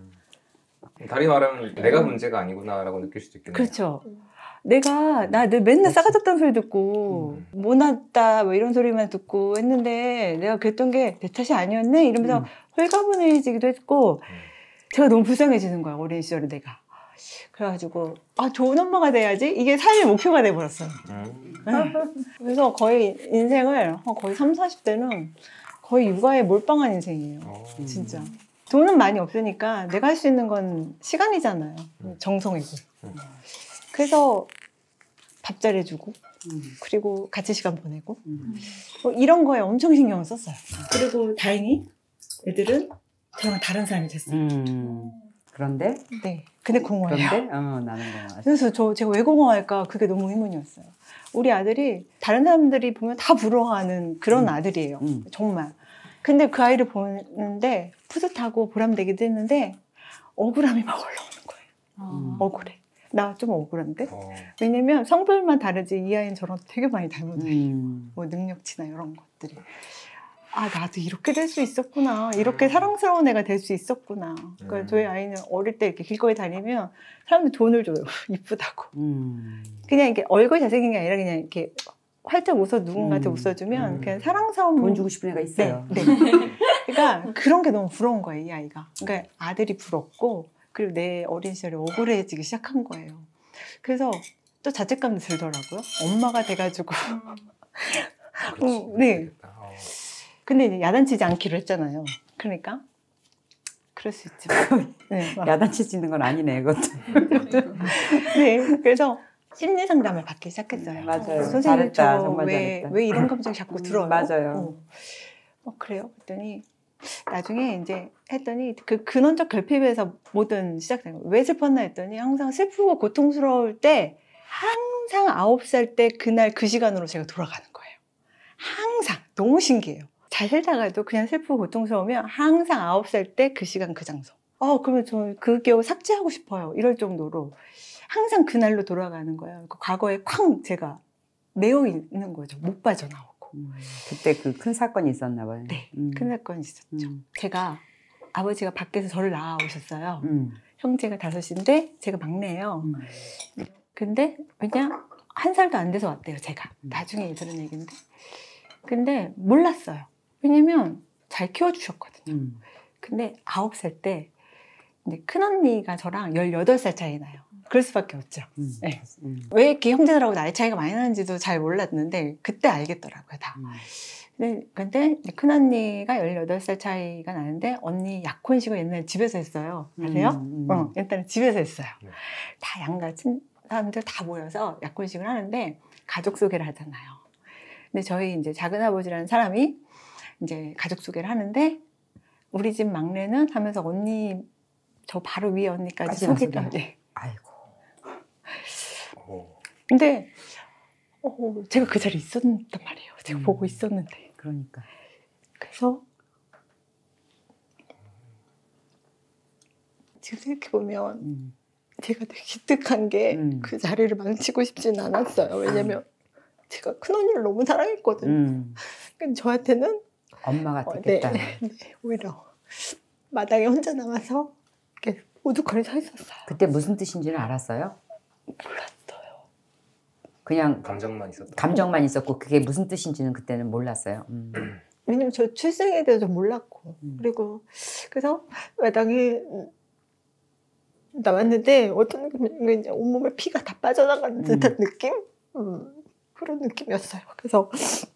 다리 말하면 내가 문제가 아니구나라고 느낄 수도 있겠네요. 그렇죠. 내가 나 늘 맨날 싸가졌다는 소리 듣고 음. 못났다 뭐 이런 소리만 듣고 했는데 내가 그랬던 게 내 탓이 아니었네 이러면서 음. 홀가분해지기도 했고 음. 제가 너무 불쌍해지는 거야 어린 시절에 내가. 그래가지고 아 좋은 엄마가 돼야지 이게 삶의 목표가 돼버렸어요. 음. 네. 그래서 거의 인생을 거의 삼, 사십 대는 거의 육아에 몰빵한 인생이에요. 어. 진짜. 돈은 많이 없으니까 내가 할 수 있는 건 시간이잖아요. 음. 정성이고. 음. 그래서 밥 잘해주고 음. 그리고 같이 시간 보내고 음. 뭐 이런 거에 엄청 신경을 썼어요. 그리고 다행히 애들은 저랑 다른 사람이 됐어요. 음. 그런데 네. 근데 공허해요. 그런데 어, 나는 거 그래서 저 제가 왜 공허할까 그게 너무 의문이었어요. 우리 아들이 다른 사람들이 보면 다 부러워하는 그런 음. 아들이에요. 음. 정말. 근데 그 아이를 보는데 뿌듯하고 보람되기도 했는데 억울함이 막 올라오는 거예요. 음. 억울해. 나 좀 억울한데? 어. 왜냐면 성별만 다르지 이 아이는 저랑 되게 많이 닮은 아이예요. 음. 뭐 능력치나 이런 것들이. 아 나도 이렇게 될 수 있었구나. 이렇게 사랑스러운 애가 될 수 있었구나. 그러니까 음. 저희 아이는 어릴 때 이렇게 길거리 다니면 사람들 돈을 줘요. 이쁘다고. 음. 그냥 이렇게 얼굴 잘생긴 게 아니라 그냥 이렇게 활짝 웃어 누군가한테 음. 웃어주면 음. 그냥 사랑스러운 돈 주고 싶은 애가 있어요. 네, 네. 그러니까 그런 게 너무 부러운 거예요, 이 아이가. 그러니까 아들이 부럽고 그리고 내 어린 시절에 억울해지기 시작한 거예요. 그래서 또 자책감도 들더라고요. 엄마가 돼가지고. 그렇지. 음, 네. 어. 근데 이제 야단치지 않기로 했잖아요. 그러니까 그럴 수 있지. 네, 막. 야단칠 있는 건 아니네, 그것도. 네, 그래서 심리 상담을 받기 시작했어요. 맞아요. 선생님 잘했다, 저 정말 왜, 잘했다. 왜 이런 감정이 자꾸 음, 들어요? 맞아요. 어. 어, 그래요? 그랬더니 나중에 이제 했더니 그 근원적 결핍에서 뭐든 시작된 거예요. 왜 슬펐나 했더니 항상 슬프고 고통스러울 때 항상 아홉 살 때 그날 그 시간으로 제가 돌아가는 거예요. 항상. 너무 신기해요. 잘 살다가도 그냥 슬프고 고통스러우면 항상 아홉 살 때 그 시간 그 장소. 어, 그러면 저 그 기억을 삭제하고 싶어요. 이럴 정도로 항상 그날로 돌아가는 거예요. 그 과거에 쾅 제가 매여 있는 거죠. 못 빠져나오고. 음. 그때 그 큰 사건이 있었나 봐요. 네, 음. 큰 사건이 있었죠. 음. 제가 아버지가 밖에서 저를 낳아오셨어요. 음. 형제가 다섯인데 제가 막내예요. 음. 근데 그냥 한 살도 안 돼서 왔대요. 제가. 음. 나중에 들은 얘기인데. 근데 몰랐어요. 왜냐면 잘 키워주셨거든요. 음. 근데 아홉 살 때 이제 큰언니가 저랑 열여덟 살 차이 나요. 그럴 수밖에 없죠. 음. 네. 음. 왜 이렇게 형제들하고 나이 차이가 많이 나는지도 잘 몰랐는데 그때 알겠더라고요. 다. 음. 근데, 근데 큰언니가 열여덟 살 차이가 나는데 언니 약혼식을 옛날에 집에서 했어요. 아세요? 음. 음. 어, 일단은 집에서 했어요. 네. 다 양가 친 사람들 다 모여서 약혼식을 하는데 가족 소개를 하잖아요. 근데 저희 이제 작은 아버지라는 사람이 이제 가족 소개를 하는데 우리 집 막내는 하면서 언니 저 바로 위에 언니까지 까지 소개를 나서도. 네. 아이고. 어. 근데 어, 제가 그 자리에 있었단 말이에요. 제가 음. 보고 있었는데. 그러니까. 그래서 지금 생각해보면 음. 제가 되게 기특한 게 그 음. 자리를 망치고 싶진 않았어요. 왜냐면 제가 큰언니를 너무 사랑했거든요. 음. 근데 저한테는 엄마가 어, 됐겠다. 네, 네, 오히려 마당에 혼자 남아서 이렇게 우두커니 서 있었어요. 그때 무슨 뜻인지는 알았어요? 몰랐어요. 그냥 감정만 있었다. 감정만 있었고 그게 무슨 뜻인지는 그때는 몰랐어요. 음. 왜냐면 저 출생에 대해서 몰랐고 음. 그리고 그래서 마당에 나왔는데 어떤 느낌이 온몸에 피가 다 빠져나가는 음. 듯한 느낌? 음, 그런 느낌이었어요. 그래서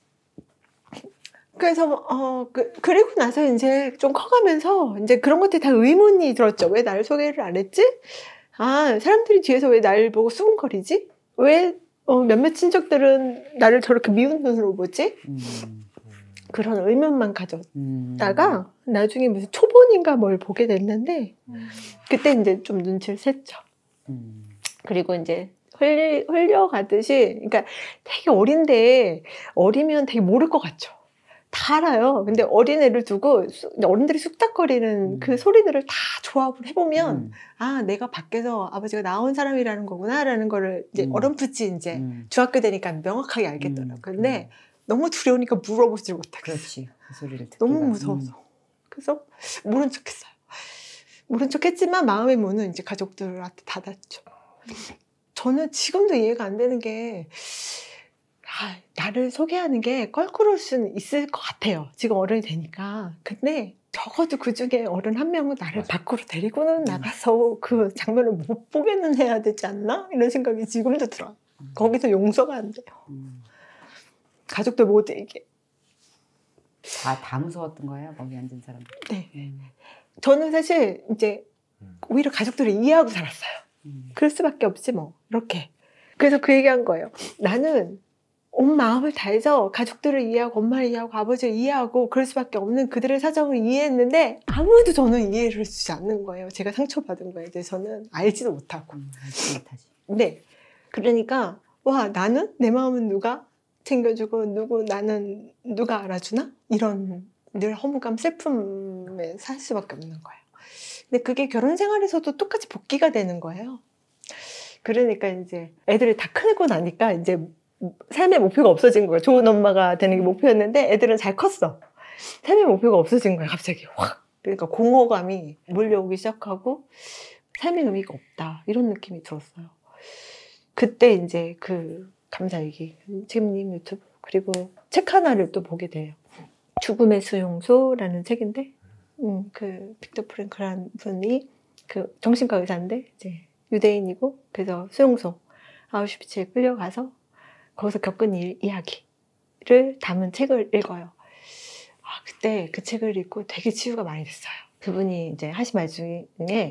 그래서 어 그, 그리고 나서 이제 좀 커가면서 이제 그런 것들이 다 의문이 들었죠. 왜 날 소개를 안 했지? 아 사람들이 뒤에서 왜 날 보고 수군거리지? 왜 어, 몇몇 친척들은 나를 저렇게 미운 눈으로 보지? 음. 그런 의문만 음. 가졌다가 나중에 무슨 초본인가 뭘 보게 됐는데 그때 이제 좀 눈치를 챘죠. 음. 그리고 이제 흘리, 흘려가듯이, 그러니까 되게 어린데 어리면 되게 모를 것 같죠. 다 알아요. 근데 어린애를 두고 수, 어른들이 쑥닥거리는 음. 그 소리들을 다 조합을 해보면 음. 아, 내가 밖에서 아버지가 나온 사람이라는 거구나라는 거를 이제 음. 어렴풋이 이제 음. 중학교 되니까 명확하게 알겠더라고요. 음. 근데 너무 두려우니까 물어보지 못하겠어요. 그렇지. 그 소리를 듣기가. 너무 무서워서. 그래서 모른 척 했어요. 모른 척 했지만 마음의 문은 이제 가족들한테 닫았죠. 저는 지금도 이해가 안 되는 게, 아, 나를 소개하는 게 껄끄러울 수는 있을 것 같아요. 지금 어른이 되니까. 근데 적어도 그 중에 어른 한 명은 나를 맞아. 밖으로 데리고는 나가서 그 장면을 못 보게는 해야 되지 않나? 이런 생각이 지금도 들어요. 음. 거기서 용서가 안 돼요. 음. 가족들 모두에게. 다, 다 무서웠던 거예요, 거기 앉은 사람들. 네. 음. 저는 사실 이제 오히려 가족들을 이해하고 살았어요. 음. 그럴 수밖에 없지 뭐. 이렇게. 그래서 그 얘기한 거예요. 나는 온 마음을 다해서 가족들을 이해하고 엄마를 이해하고 아버지를 이해하고 그럴 수밖에 없는 그들의 사정을 이해했는데 아무도 저는 이해를 해주지 않는 거예요. 제가 상처받은 거에 대해서는 알지도 못하고. 음, 알지 못하지. 네. 그러니까 와, 나는 내 마음은 누가 챙겨주고 누구 나는 누가 알아주나? 이런 늘 허무감, 슬픔에 살 수밖에 없는 거예요. 근데 그게 결혼 생활에서도 똑같이 복귀가 되는 거예요. 그러니까 이제 애들이 다 크고 나니까 이제 삶의 목표가 없어진 거예요. 좋은 엄마가 되는 게 목표였는데 애들은 잘 컸어. 삶의 목표가 없어진 거예요. 갑자기 확. 그러니까 공허감이 몰려오기 시작하고 삶의 의미가 없다. 이런 느낌이 들었어요. 그때 이제 그 감사일기, 지금님 유튜브 그리고 책 하나를 또 보게 돼요. 죽음의 수용소라는 책인데 음, 그 빅터 프랭크라는 분이 그 정신과 의사인데 이제 유대인이고 그래서 수용소 아우슈비츠에 끌려가서 거기서 겪은 일, 이야기를 담은 책을 읽어요. 아, 그때 그 책을 읽고 되게 치유가 많이 됐어요. 그분이 이제 하신 말 중에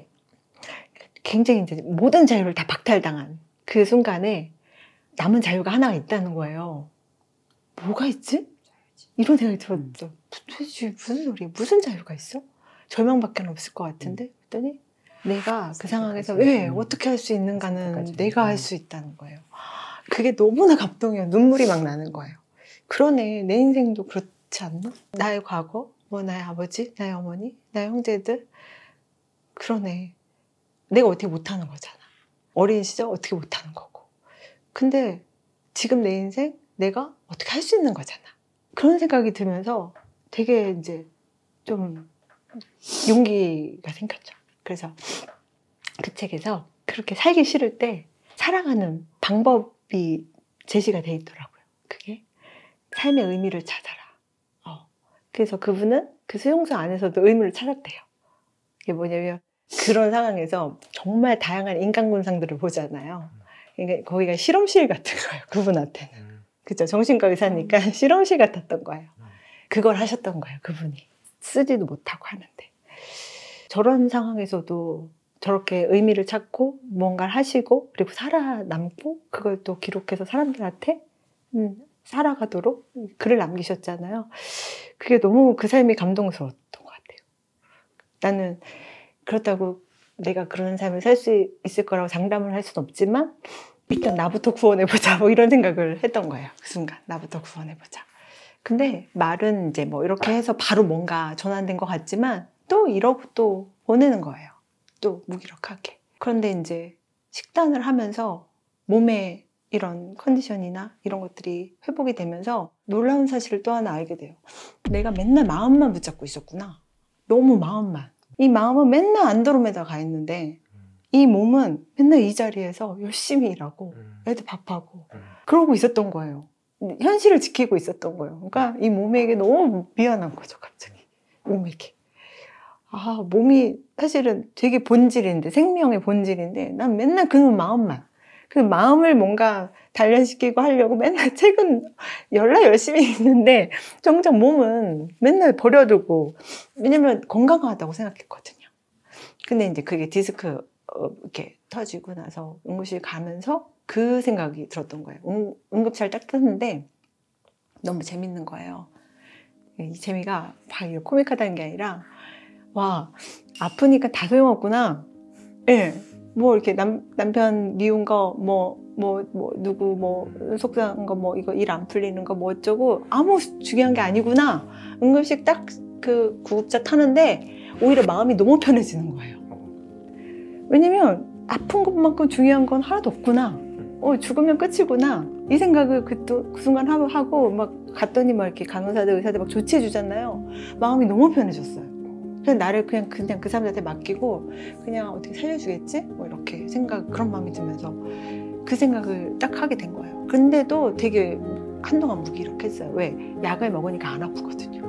굉장히 이제 모든 자유를 다 박탈당한 그 순간에 남은 자유가 하나가 있다는 거예요. 뭐가 있지? 이런 생각이 들었죠. 도대체 무슨 소리야? 무슨 자유가 있어? 절망밖에 없을 것 같은데? 그랬더니 내가 그 상황에서 왜 어떻게 할 수 있는가는 내가 할 수 있다는 거예요. 그게 너무나 감동이에요. 눈물이 막 나는 거예요. 그러네. 내 인생도 그렇지 않나? 나의 과거, 뭐 나의 아버지, 나의 어머니, 나의 형제들. 그러네. 내가 어떻게 못하는 거잖아. 어린 시절 어떻게 못하는 거고. 근데 지금 내 인생 내가 어떻게 할 수 있는 거잖아. 그런 생각이 들면서 되게 이제 좀 용기가 생겼죠. 그래서 그 책에서 그렇게 살기 싫을 때 살아가는 방법이 제시가 돼 있더라고요. 그게 삶의 의미를 찾아라. 어. 그래서 그분은 그 수용소 안에서도 의미를 찾았대요. 이게 뭐냐면 그런 상황에서 정말 다양한 인간 군상들을 보잖아요. 그러니까 거기가 실험실 같은 거예요. 그분한테는. 그죠? 정신과 의사니까 실험실 같았던 거예요. 그걸 하셨던 거예요. 그분이. 쓰지도 못하고 하는데. 저런 상황에서도 저렇게 의미를 찾고 뭔가를 하시고 그리고 살아남고 그걸 또 기록해서 사람들한테 음, 살아가도록 글을 남기셨잖아요. 그게 너무 그 삶이 감동스러웠던 것 같아요. 나는 그렇다고 내가 그런 삶을 살 수 있을 거라고 장담을 할 수는 없지만 일단 나부터 구원해보자 뭐 이런 생각을 했던 거예요. 그 순간 나부터 구원해보자. 근데 말은 이제 뭐 이렇게 해서 바로 뭔가 전환된 것 같지만 또 이러고 또 보내는 거예요. 또 무기력하게. 그런데 이제 식단을 하면서 몸에 이런 컨디션이나 이런 것들이 회복이 되면서 놀라운 사실을 또 하나 알게 돼요. 내가 맨날 마음만 붙잡고 있었구나. 너무 마음만. 이 마음은 맨날 안드로메다 가 있는데 이 몸은 맨날 이 자리에서 열심히 일하고 애들 밥하고 그러고 있었던 거예요. 현실을 지키고 있었던 거예요. 그러니까 이 몸에게 너무 미안한 거죠. 갑자기 몸에게. 아, 몸이 사실은 되게 본질인데 생명의 본질인데 난 맨날 그 마음만 그 마음을 뭔가 단련시키고 하려고 맨날 책은 열라 열심히 읽는데 정작 몸은 맨날 버려두고 왜냐면 건강하다고 생각했거든요. 근데 이제 그게 디스크 어, 이렇게 터지고 나서 응급실 가면서 그 생각이 들었던 거예요. 응, 응급차를 딱 탔는데 너무 재밌는 거예요. 이 재미가 막 코믹하다는 게 아니라 와 아프니까 다 소용없구나. 예, 네, 뭐 이렇게 남, 남편 미운 거 뭐 뭐 뭐 누구 뭐 속상한 거 뭐 이거 일 안 풀리는 거 뭐 어쩌고 아무 중요한 게 아니구나. 응급실 딱 그 구급차 타는데 오히려 마음이 너무 편해지는 거예요. 왜냐면 아픈 것만큼 중요한 건 하나도 없구나. 어, 죽으면 끝이구나. 이 생각을 그, 또, 그 순간 하고, 하고 막 갔더니 막 이렇게 간호사들, 의사들 막 조치해 주잖아요. 마음이 너무 편해졌어요. 그냥 나를 그냥, 그냥 그 사람들한테 맡기고 그냥 어떻게 살려주겠지? 뭐 이렇게 생각, 그런 마음이 들면서 그 생각을 딱 하게 된 거예요. 근데도 되게 한동안 무기력했어요. 왜? 약을 먹으니까 안 아프거든요.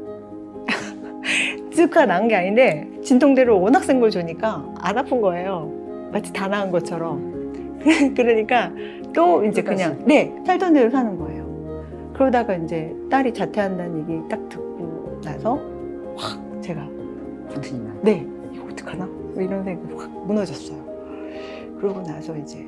즈가 난 게 아닌데 진통제를 워낙 센 걸 주니까 안 아픈 거예요. 마치 다 나은 것처럼. 그러니까 또 이제 그냥 네 살던 대로 사는 거예요. 그러다가 이제 딸이 자퇴한다는 얘기 딱 듣고 나서 확 제가 정신이 나. 네 이거 어떡하나 뭐 이런 생각이 확 무너졌어요. 그러고 나서 이제